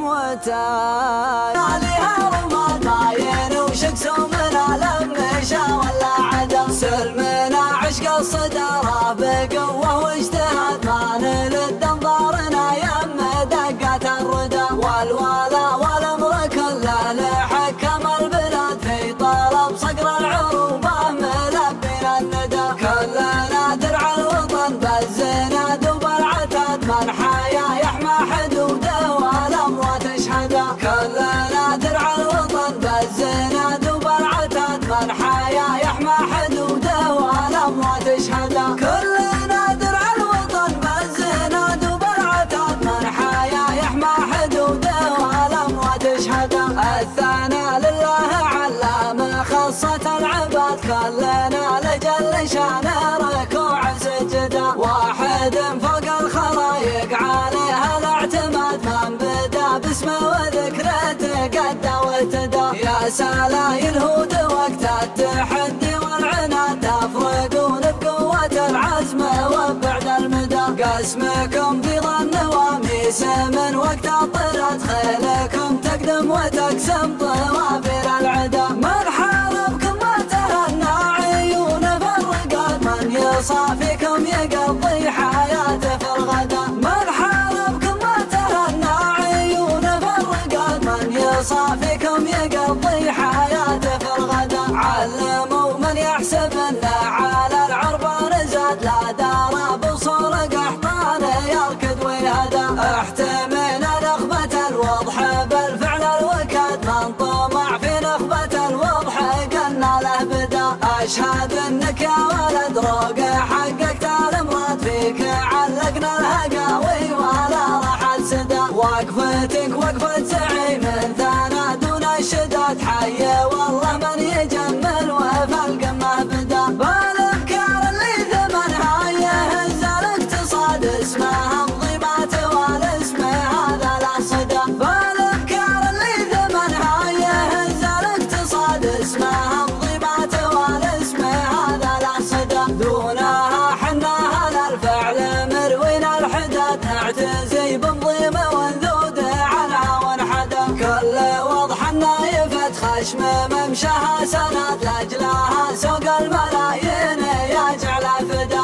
وتقسم عليها رماد باين وشكسوا من المشا ولا عدم، سلمنا عشق الصدارة بقوة واجتهاد، ما نلد انظارنا يم دقات الردى، والولا والامر كله لحكم البلاد، في طلب صقر العروبة ملبينا الندى، كلنا درع الوطن بالزناد وبالعتاد، من حيا يحمى حدوده والاموات تشهده، كلنا درع الوطن بالزناد وبالعتاد، من حيا يحمى حدوده والاموات تشهده، كلنا درع الوطن بالزناد وبالعتاد، من حيا يحمى حدوده والاموات تشهده، الثناء لله علام خاصة العباد، كلنا لجل شانه ركوع سجده، واحد فوق الخلايق عليها الاعتماد، من بدا باسمه وذكرته قد واهتدى، يا سلايل هود وقت التحدي والعناد، تفرقون بقوة العزم وبعد المدى، قسمكم بظن واميس من وقت الطراد، خيلكم تقدم وتقسم طوابير العدا، من حاربكم ما تهنى عيون في الرقاد، من يصافيكم يقضي حياته في الغدا، من حاربكم ما تهنى عيون في الرقاد، من يصافيكم يقضي حياته في الغدا، علموا من يحسب انه على العربان زاد، لا دار بصور قحطان يركض ويهدى، احتمينا نخبة الوضح بالفعل الوكاد، من طمع في نخبة الوضح قلنا له بدا، اشهد انك يا ولد روق حققت المراد، فيك علقنا الهقاوي ولا راح السدا، وقفتك وقفة زعيم ثنا دون الشداد، حي والله من يجمل وفي القمة بدا، بالافكار اللي ثمنها يهز الاقتصاد، اسمها انضباط والاسم هذا لا صدى، بالافكار اللي ثمنها يهز الاقتصاد، اسمها انضباط والاسم هذا لا صدى، دونها حناها للفعل مروينا الحداد، نعتزي بنظيم وانذود عنها وانحدى، كل وضح النايفة خشم ممشاها سند، لاجلها سوق الملايين يجعل فدا،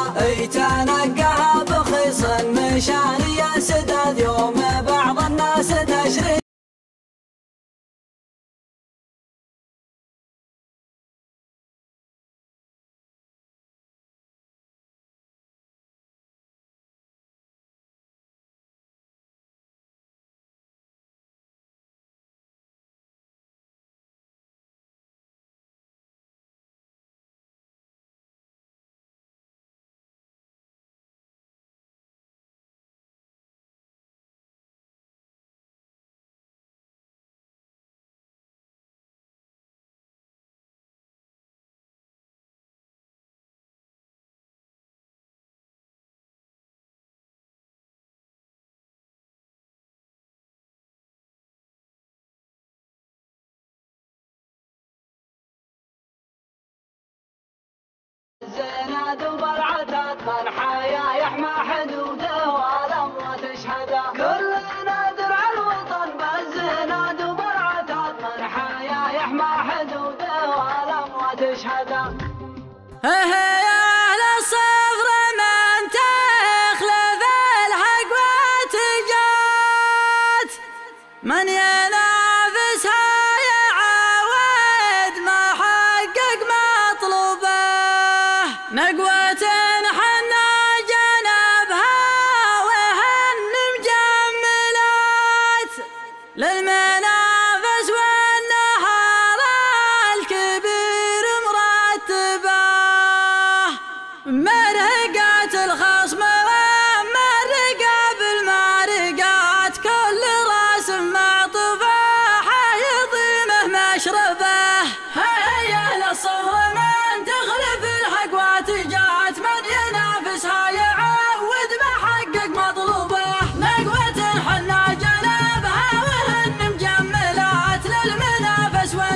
يتنقاها بخيص مشان يا سداد، يوم بعض الناس تشري زناد وبالعتاد، من حيا يحمى حدوده والاموات تشهده، كلنا درع الوطن بالزناد وبالعتاد، من حيا يحمى حدوده والاموات تشهده، يا اهل الصفر من تخلف الحق وتجات، من ينافسها يعاود ما حقق مطلوبه، نقوة حنا جنبها وهن مجملات، للمنافس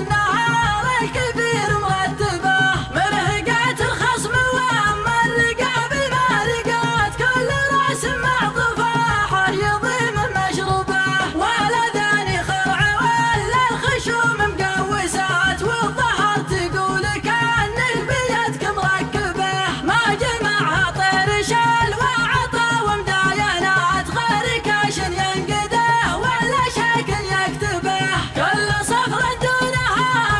النهار الكبير مرتبة مرهقات الخصم واما الرقاب ما رقات كل راس مع ضفاحه يضيم مشروبه ولا ذاني خرع ولا الخشوم مقوسات والظهر تقول كأنك بيدك مركبه ما جمعها طير شال وعطا ومداينات غير كاشن ينقده ولا شكل يكتبه كل صخر دونها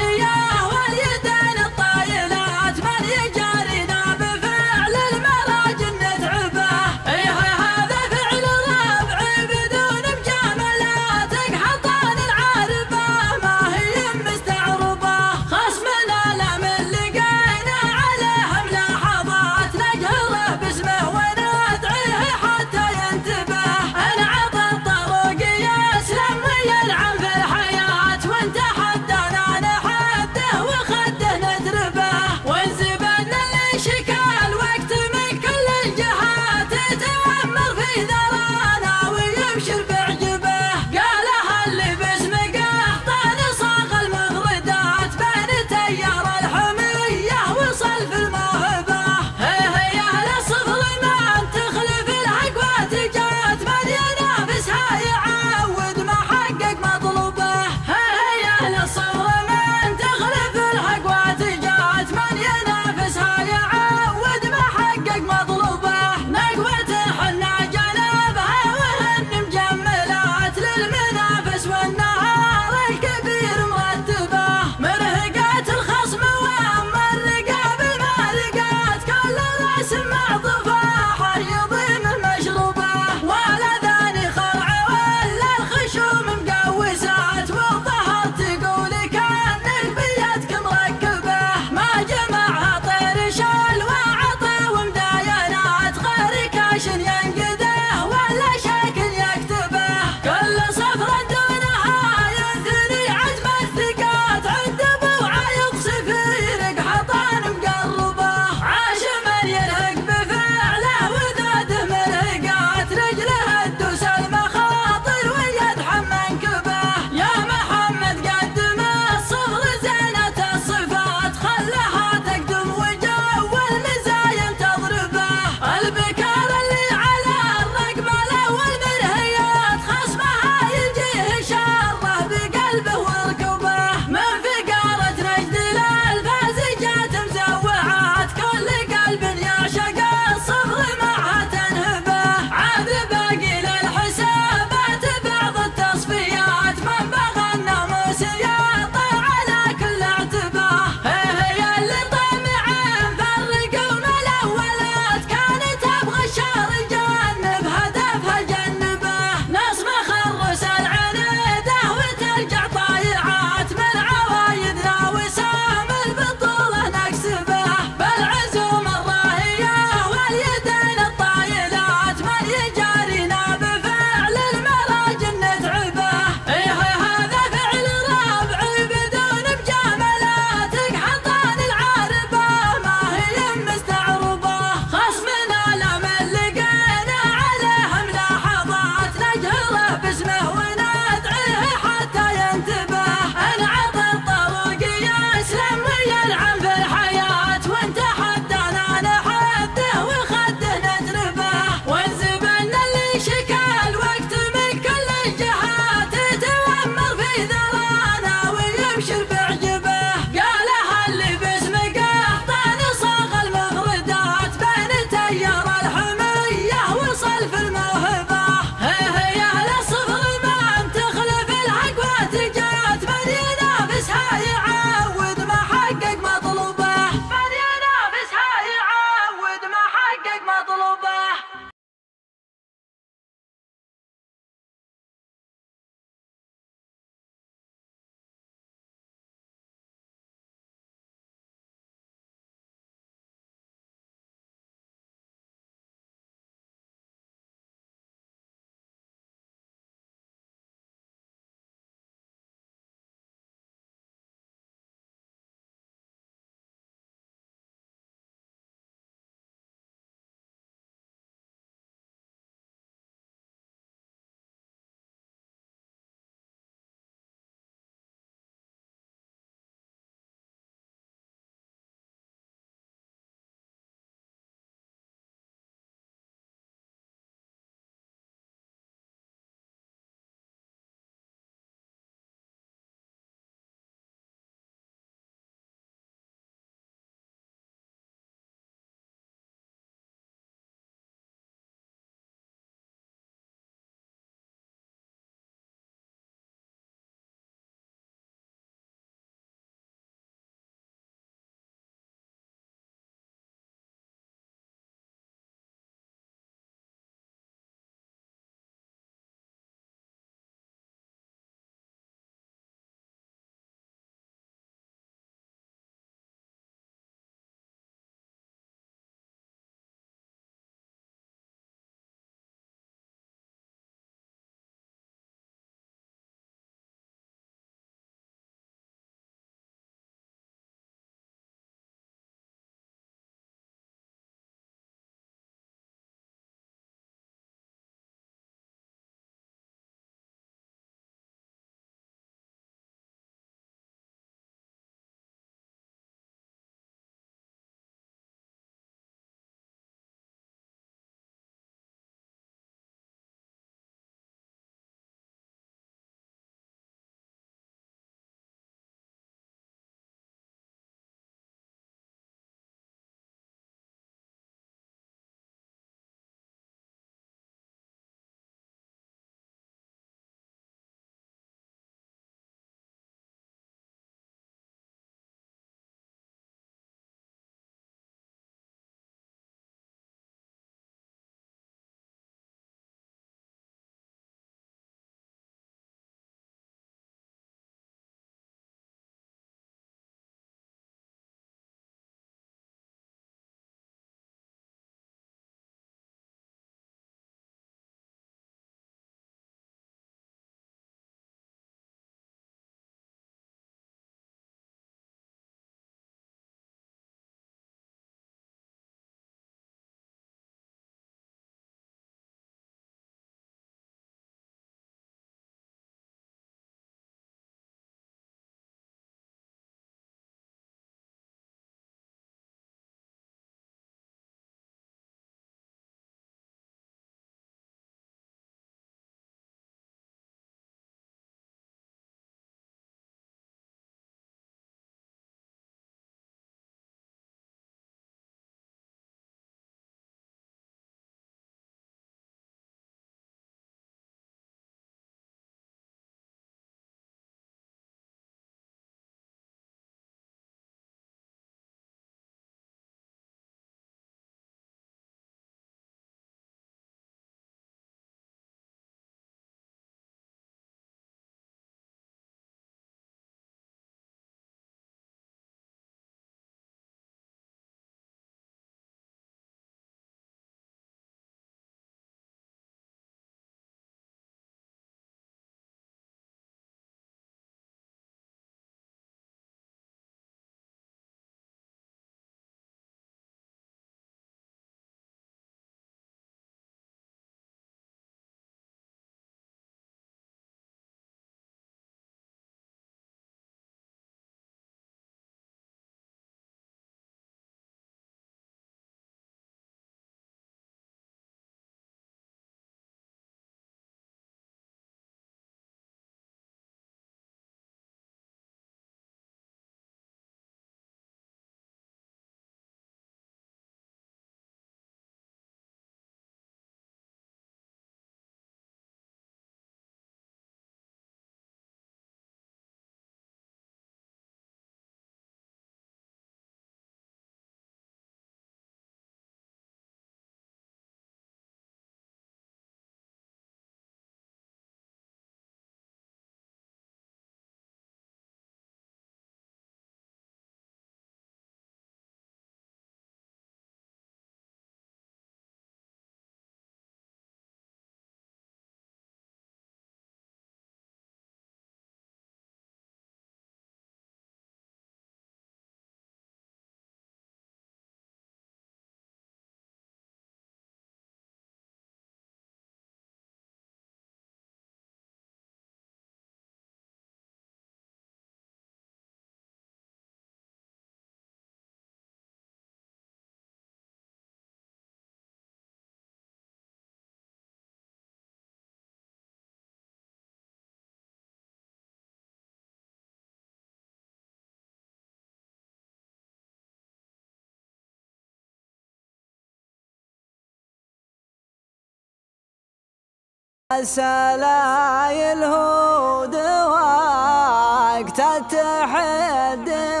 السلايل هود وقت التحدي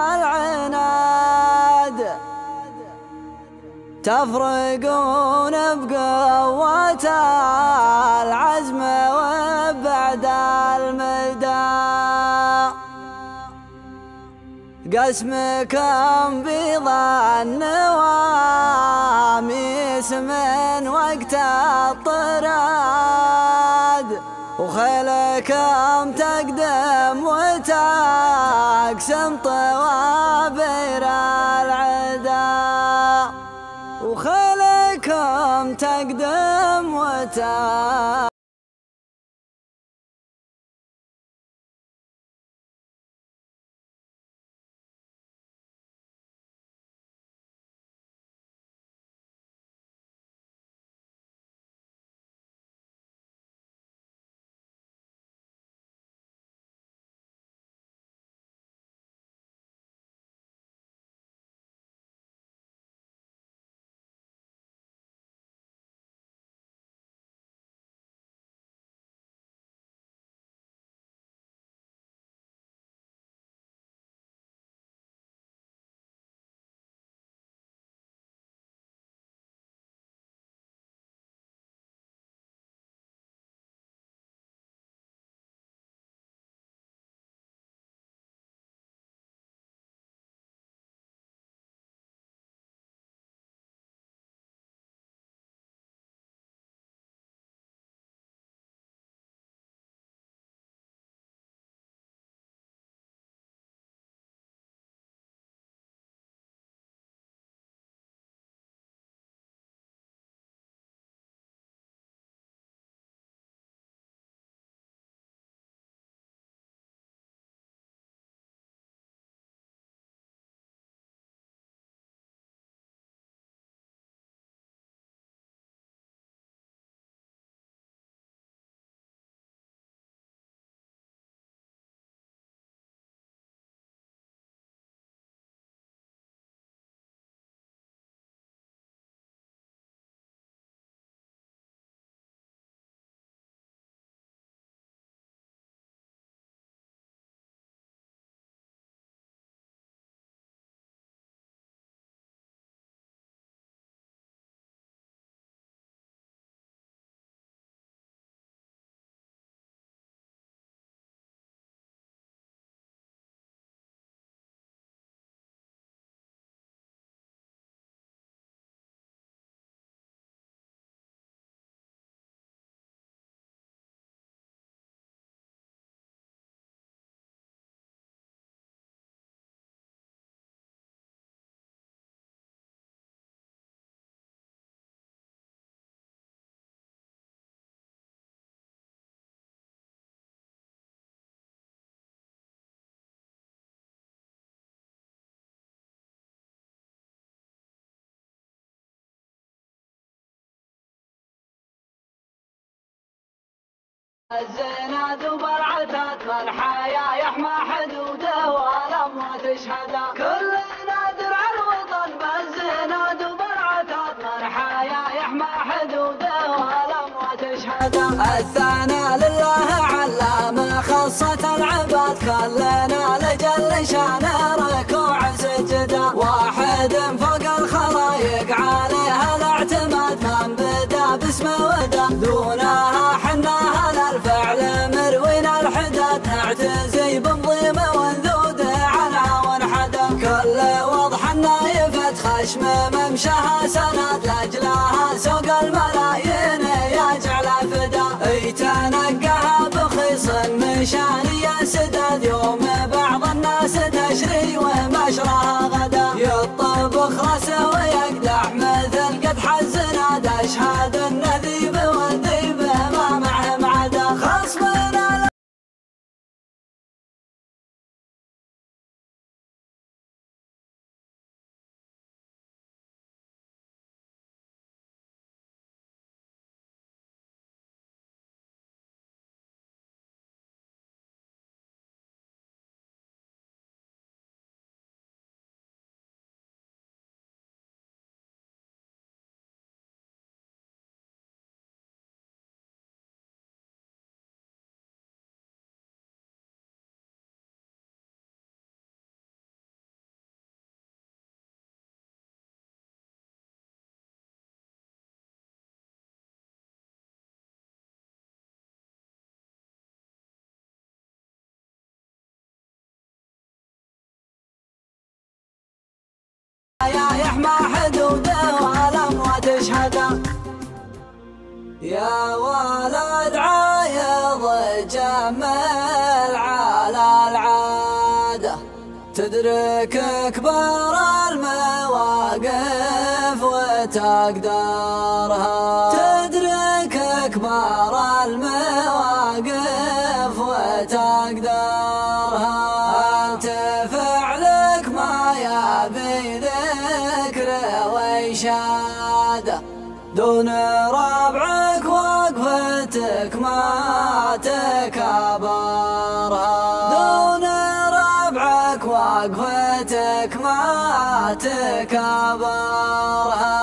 والعناد تفرقون بقوة العزم وبعد المدى قسمكم بظن واميس من وقت الطراد وخيلكم تقدم وتقسم طوابير العدا وخيلكم تقدم وتقسم الزينات وبرعتات الحياة يحمى حدوده والأموات تشهده كلنا درع الوطن بالزينات وبرعتات الحياة يحمى حدوده والأموات تشهده الثناء لله علام خاصة العباد كلنا لجل شانه ركوع سجده واحد فوق الخلايق عليها الاعتماد من بدا باسمه ودا دونها حناها للفعل مروين الحداد نعتزي بنظيمه ونذود عنها ونحدا كل وضح النايفة خشم ممشاها سند لاجلها سوق الملايين يجعل فدا يتنقها بخيص مشان يا سداد يوم بعض الناس تشري ومشرها غدا يطبخ راسه ويقدح مثل قدح الزناد اشهاد النذيب والذيب يا ولد عايض جمل على العادة تدرك أكبر المواقف وتقدرها تدرك أكبر المواقف وتقدرها أنت فعلك ما يبي ذكر وإشادة دون ربعك وقفتك ما تكبرها دون ربعك وقفتك ما تكبرها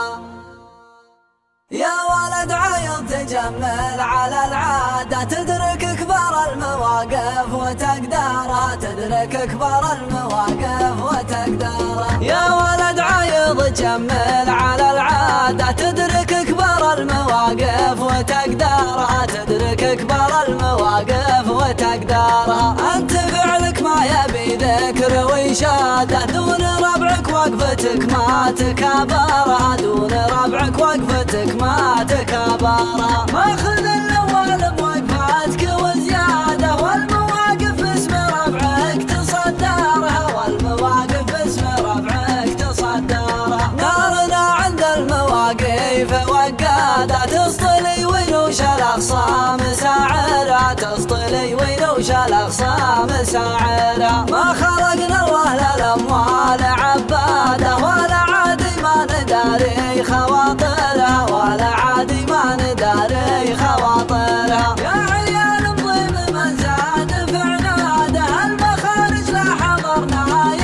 يا ولد عايض تجمل على العادة تدرك أكبر المواقف وتقدرها تدرك أكبر المواقف وتقدرها يا ولد عايض تجمل على العادة تدرك أكبر المواقف وتقدرها تدرك أكبر المواقف وتقدرها أنت فعلك ما يبي ذكر وإشادة دون ربعك وقفتك ما تكبرها دون ربعك وقفتك ما تكبرها ماخذ الأول بوقفاتك وزيادة والمواقف باسم ربعك تصدرها والمواقف باسم ربعك تصدرها نارنا عند المواقف وقادة تسطلي ونوش الأخصام ساعرها تسطلي ونوش الأخصام ساعرها ما خلقنا الله للأموال عبادة ولا عادي ما نداري خواطرها ولا عادي ما نداري خواطرها يا عيال مضيم من زاد في عناده المخارج لا حضرنا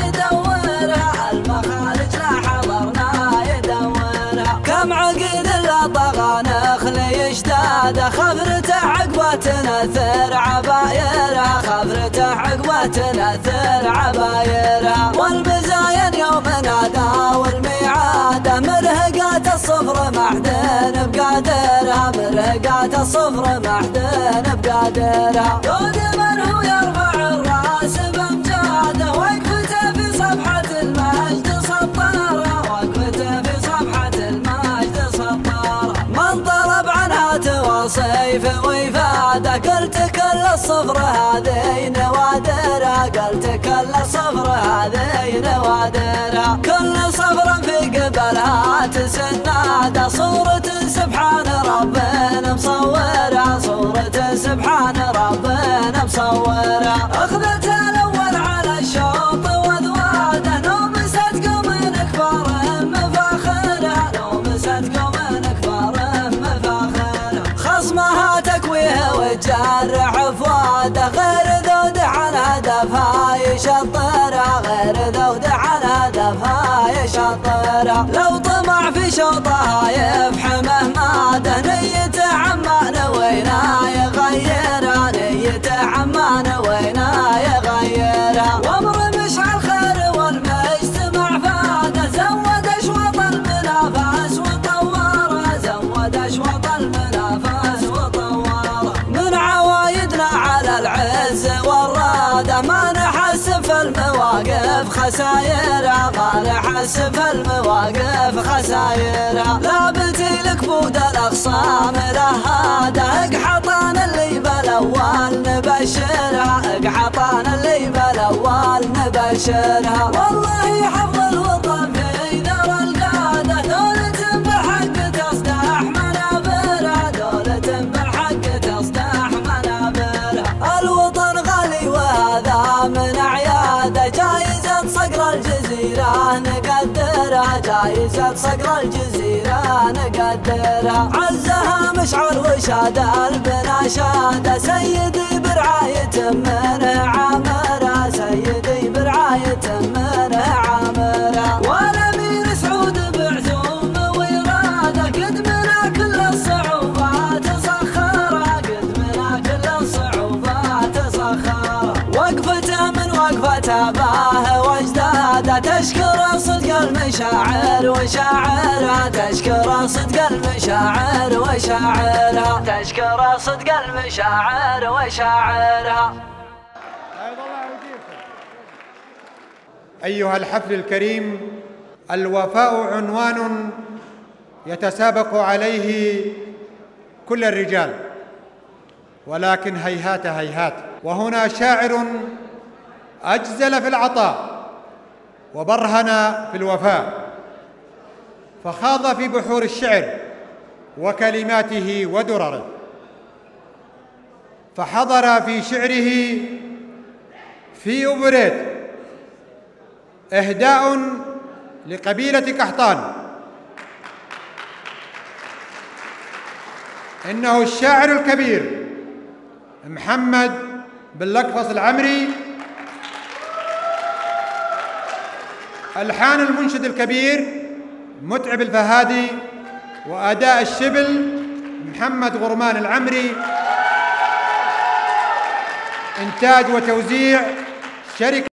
يدورها المخارج لا حضرنا يدورها كم عقيد لا طغى نخلي اشتاده خفرته عقبه تنثر عبايرها خفرته عقبه تنثر عبايرها والمزاين يوم نادى والميعاد مرهقات الصفر محدن بقادرها مرهقات الصفر محدن بقادرها دون من هو يرفع الراس بامجاده وقفته في صفحة المجد سطارها وقفته في صفحة المجد سطارها من طلب عنها تواصيف وإفادة قلت كل الصفر هذه نوادرها قلت كل الصفر هذه نوادرها كل صفر في قبلها تسنادة صورة سبحان ربنا مصورها صورة سبحان ربنا مصورها أخذتها الأول على الشوط وذواده نومست قوم أكبر مفاخرها نومست قوم أكبر مفاخرها خصمها تكويه وتجرح فواده غير ذود عن هدفها يشطرها غير ذود عن هدفها يشطرها لو طمع في شوطها يفحمه ماده نيته عما نوينا يغيرها نيته عما نوينا يغيرها وامر مشعل خير والمجتمع فاده زود اشواط المنافس وطورها زود اشواط المنافس وطورها من عوايدنا على العز والراده ما نحس في المواقف خسايرها ما نحس في المواقف خسايرها لا بلتي لك بود الأخصام لهاده اقحطان اللي بالأول نبشرها اقحطان اللي بالأول نبشرها والله حفظ الوطن في ذر القادة دولة بالحق تصدح منابرها دولة بالحق تصدح منابرها الوطن غالي وهذا من أعياده جايزة صقر الجزيرة نقدرها جايزة صقر الجزيرة نقدرها عزها مشعل وشاد البنا شاد سيدي برعاية من عامرها سيدي برعاية من عامرها والأمير سعود بعزوم وإرادة قد منا كل الصعوبات سخرها قد منا كل الصعوبات سخرها وقفته من وقفته باه واجداده تشكر صدق المشاعر وشاعرها تشكر صدق المشاعر وشاعرها تشكر صدق المشاعر وشاعرها أيها الحفل الكريم، الوفاء عنوان يتسابق عليه كل الرجال، ولكن هيهات هيهات. وهنا شاعر أجزل في العطاء وبرهن في الوفاء، فخاض في بحور الشعر وكلماته ودرره، فحضر في شعره في أوبريت إهداء لقبيلة قحطان. إنه الشاعر الكبير محمد بن لقفص العمري، ألحان المنشد الكبير متعب الفهادي، وأداء الشبل محمد غرمان العمري، إنتاج وتوزيع شركة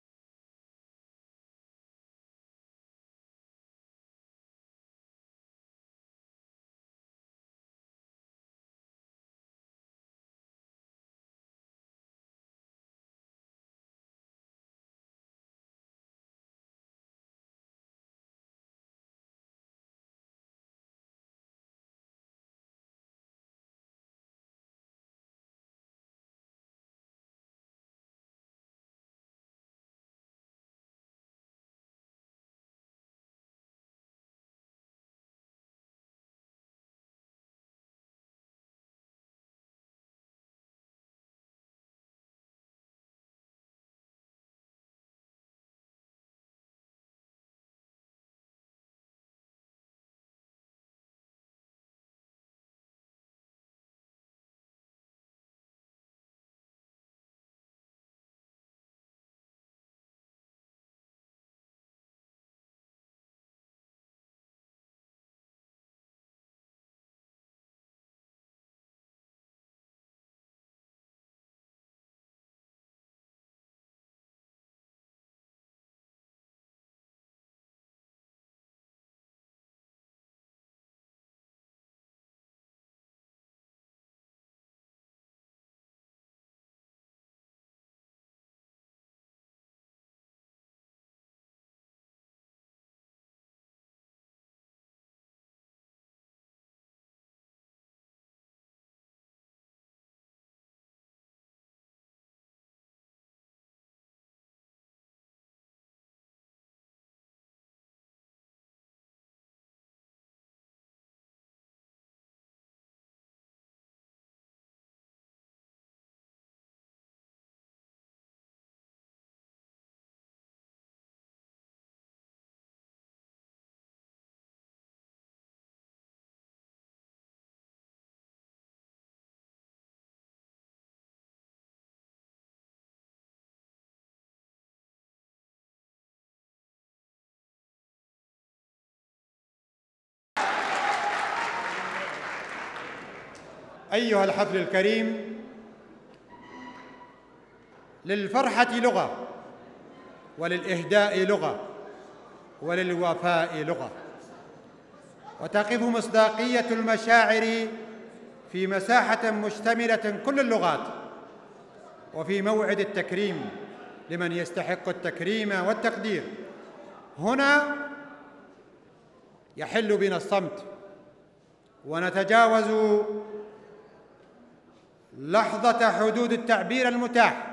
أيها الحفل الكريم، للفرحة لغة، وللإهداء لغة، وللوفاء لغة، وتقف مصداقية المشاعر في مساحة مشتملة كل اللغات، وفي موعد التكريم لمن يستحق التكريم والتقدير. هنا يحل بنا الصمت ونتجاوز لحظة حدود التعبير المتاح،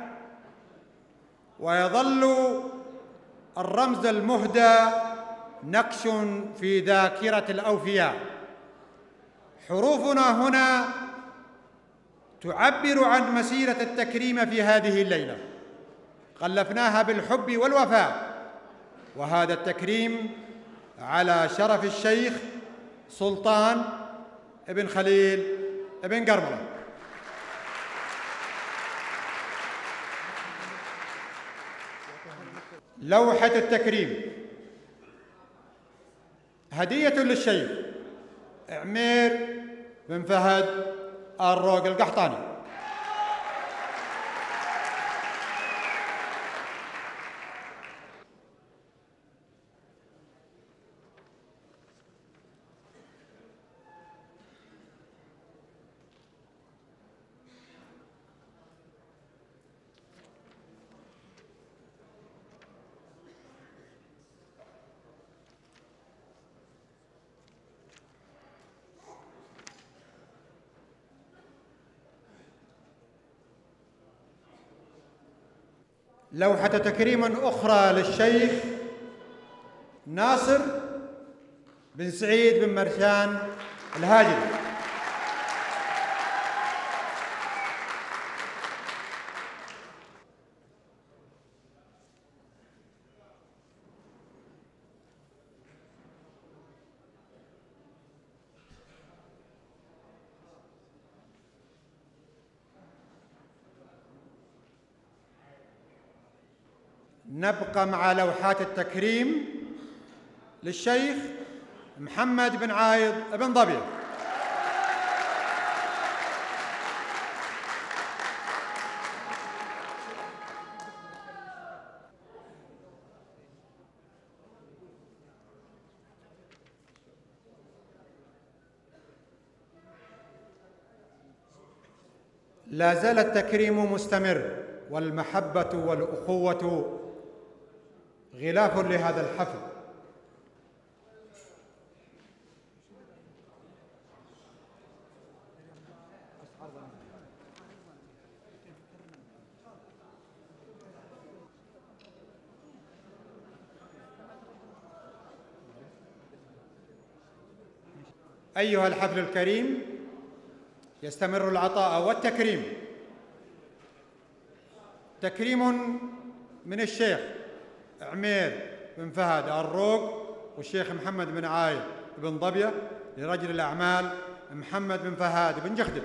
ويظل الرمز المهدى نقش في ذاكرة الأوفياء. حروفنا هنا تعبر عن مسيرة التكريم في هذه الليلة، غلفناها بالحب والوفاء، وهذا التكريم على شرف الشيخ سلطان ابن خليل ابن قرملة. لوحة التكريم هدية للشيخ عمير بن فهد الروق القحطاني. لوحة تكريم أخرى للشيخ ناصر بن سعيد بن مرشان الهاجري. نبقى مع لوحات التكريم للشيخ محمد بن عايض بن ظبي. لا زال التكريم مستمر، والمحبة والأخوة غلاف لهذا الحفل. أيها الحفل الكريم، يستمر العطاء والتكريم. تكريم من الشيخ عمير بن فهد الروق والشيخ محمد بن عايض بن ظبي لرجل الأعمال محمد بن فهد بن جخدل.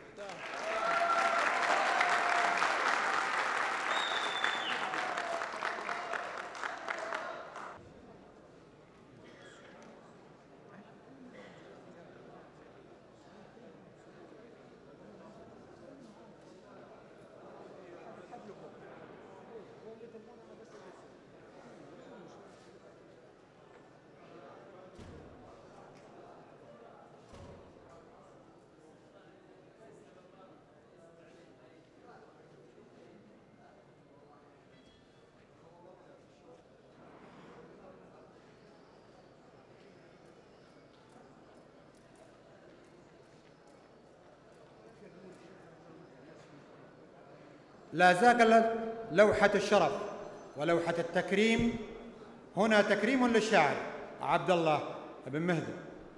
لا زال لوحة الشرف ولوحة التكريم. هنا تكريم للشاعر عبد الله بن مهدي.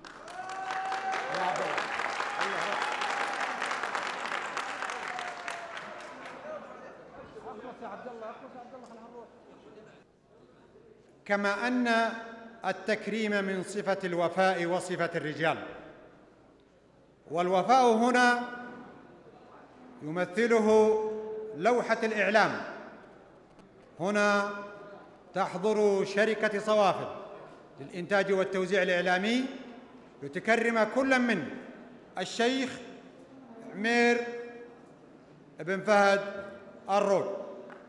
كما أن التكريم من صفة الوفاء وصفة الرجال، والوفاء هنا يمثله لوحة الإعلام. هنا تحضر شركة صوافر للإنتاج والتوزيع الإعلامي لتكرم كل من الشيخ عمير بن فهد الروق.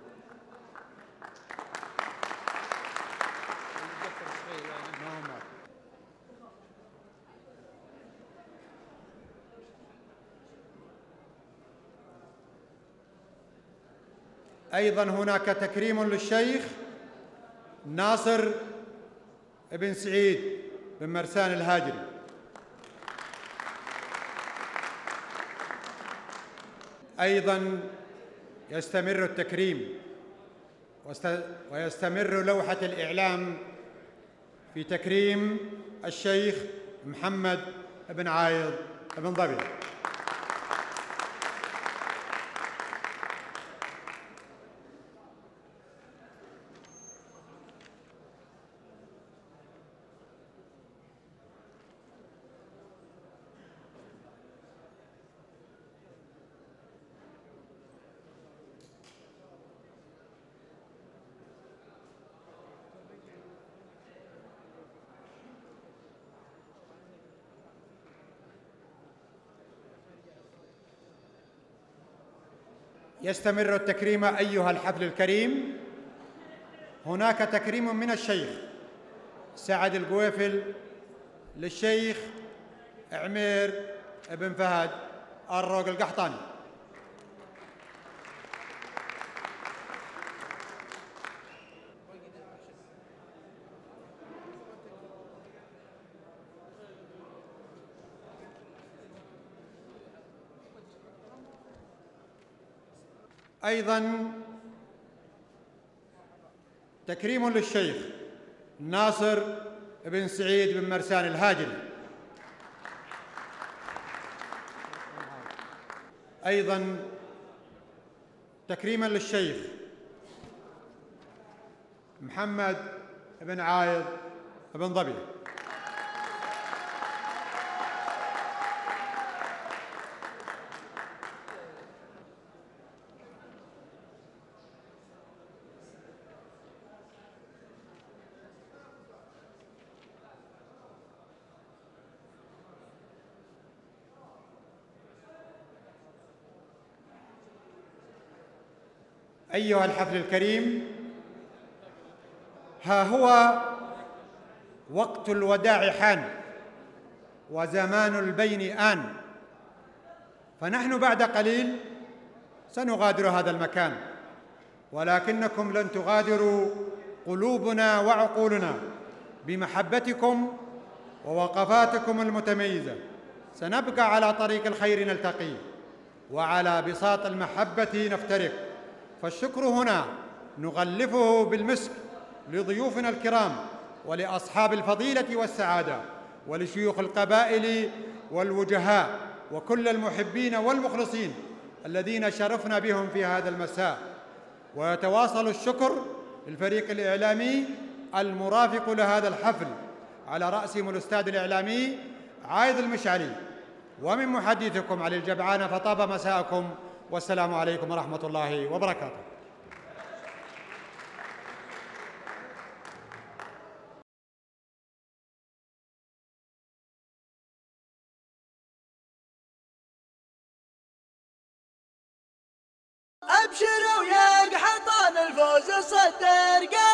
أيضا هناك تكريم للشيخ ناصر بن سعيد بن مرسان الهاجري. أيضا يستمر التكريم ويستمر لوحة الإعلام في تكريم الشيخ محمد بن عايض بن ظبي. يستمر التكريم أيها الحفل الكريم. هناك تكريم من الشيخ سعد القويفل للشيخ عمير بن فهد الروق القحطاني. أيضا تكريم للشيخ ناصر بن سعيد بن مرسان الهاجري. أيضاً تكريماً للشيخ محمد بن عايض بن ضبية. أيها الحفل الكريم، ها هو وقت الوداع حان وزمان البين آن، فنحن بعد قليل سنغادر هذا المكان، ولكنكم لن تغادروا قلوبنا وعقولنا بمحبتكم ووقفاتكم المتميزة. سنبقى على طريق الخير نلتقي، وعلى بساط المحبة نفترق، فالشكر هنا نغلفه بالمسك لضيوفنا الكرام ولأصحاب الفضيلة والسعادة ولشيوخ القبائل والوجهاء وكل المحبين والمخلصين الذين شرفنا بهم في هذا المساء. ويتواصل الشكر للفريق الإعلامي المرافق لهذا الحفل، على رأسهم الأستاذ الإعلامي عايض المشعري، ومن محدثكم علي الجبعان. فطاب مساءكم، والسلام عليكم ورحمة الله وبركاته. أبشروا يا قحطان الفوز صدر.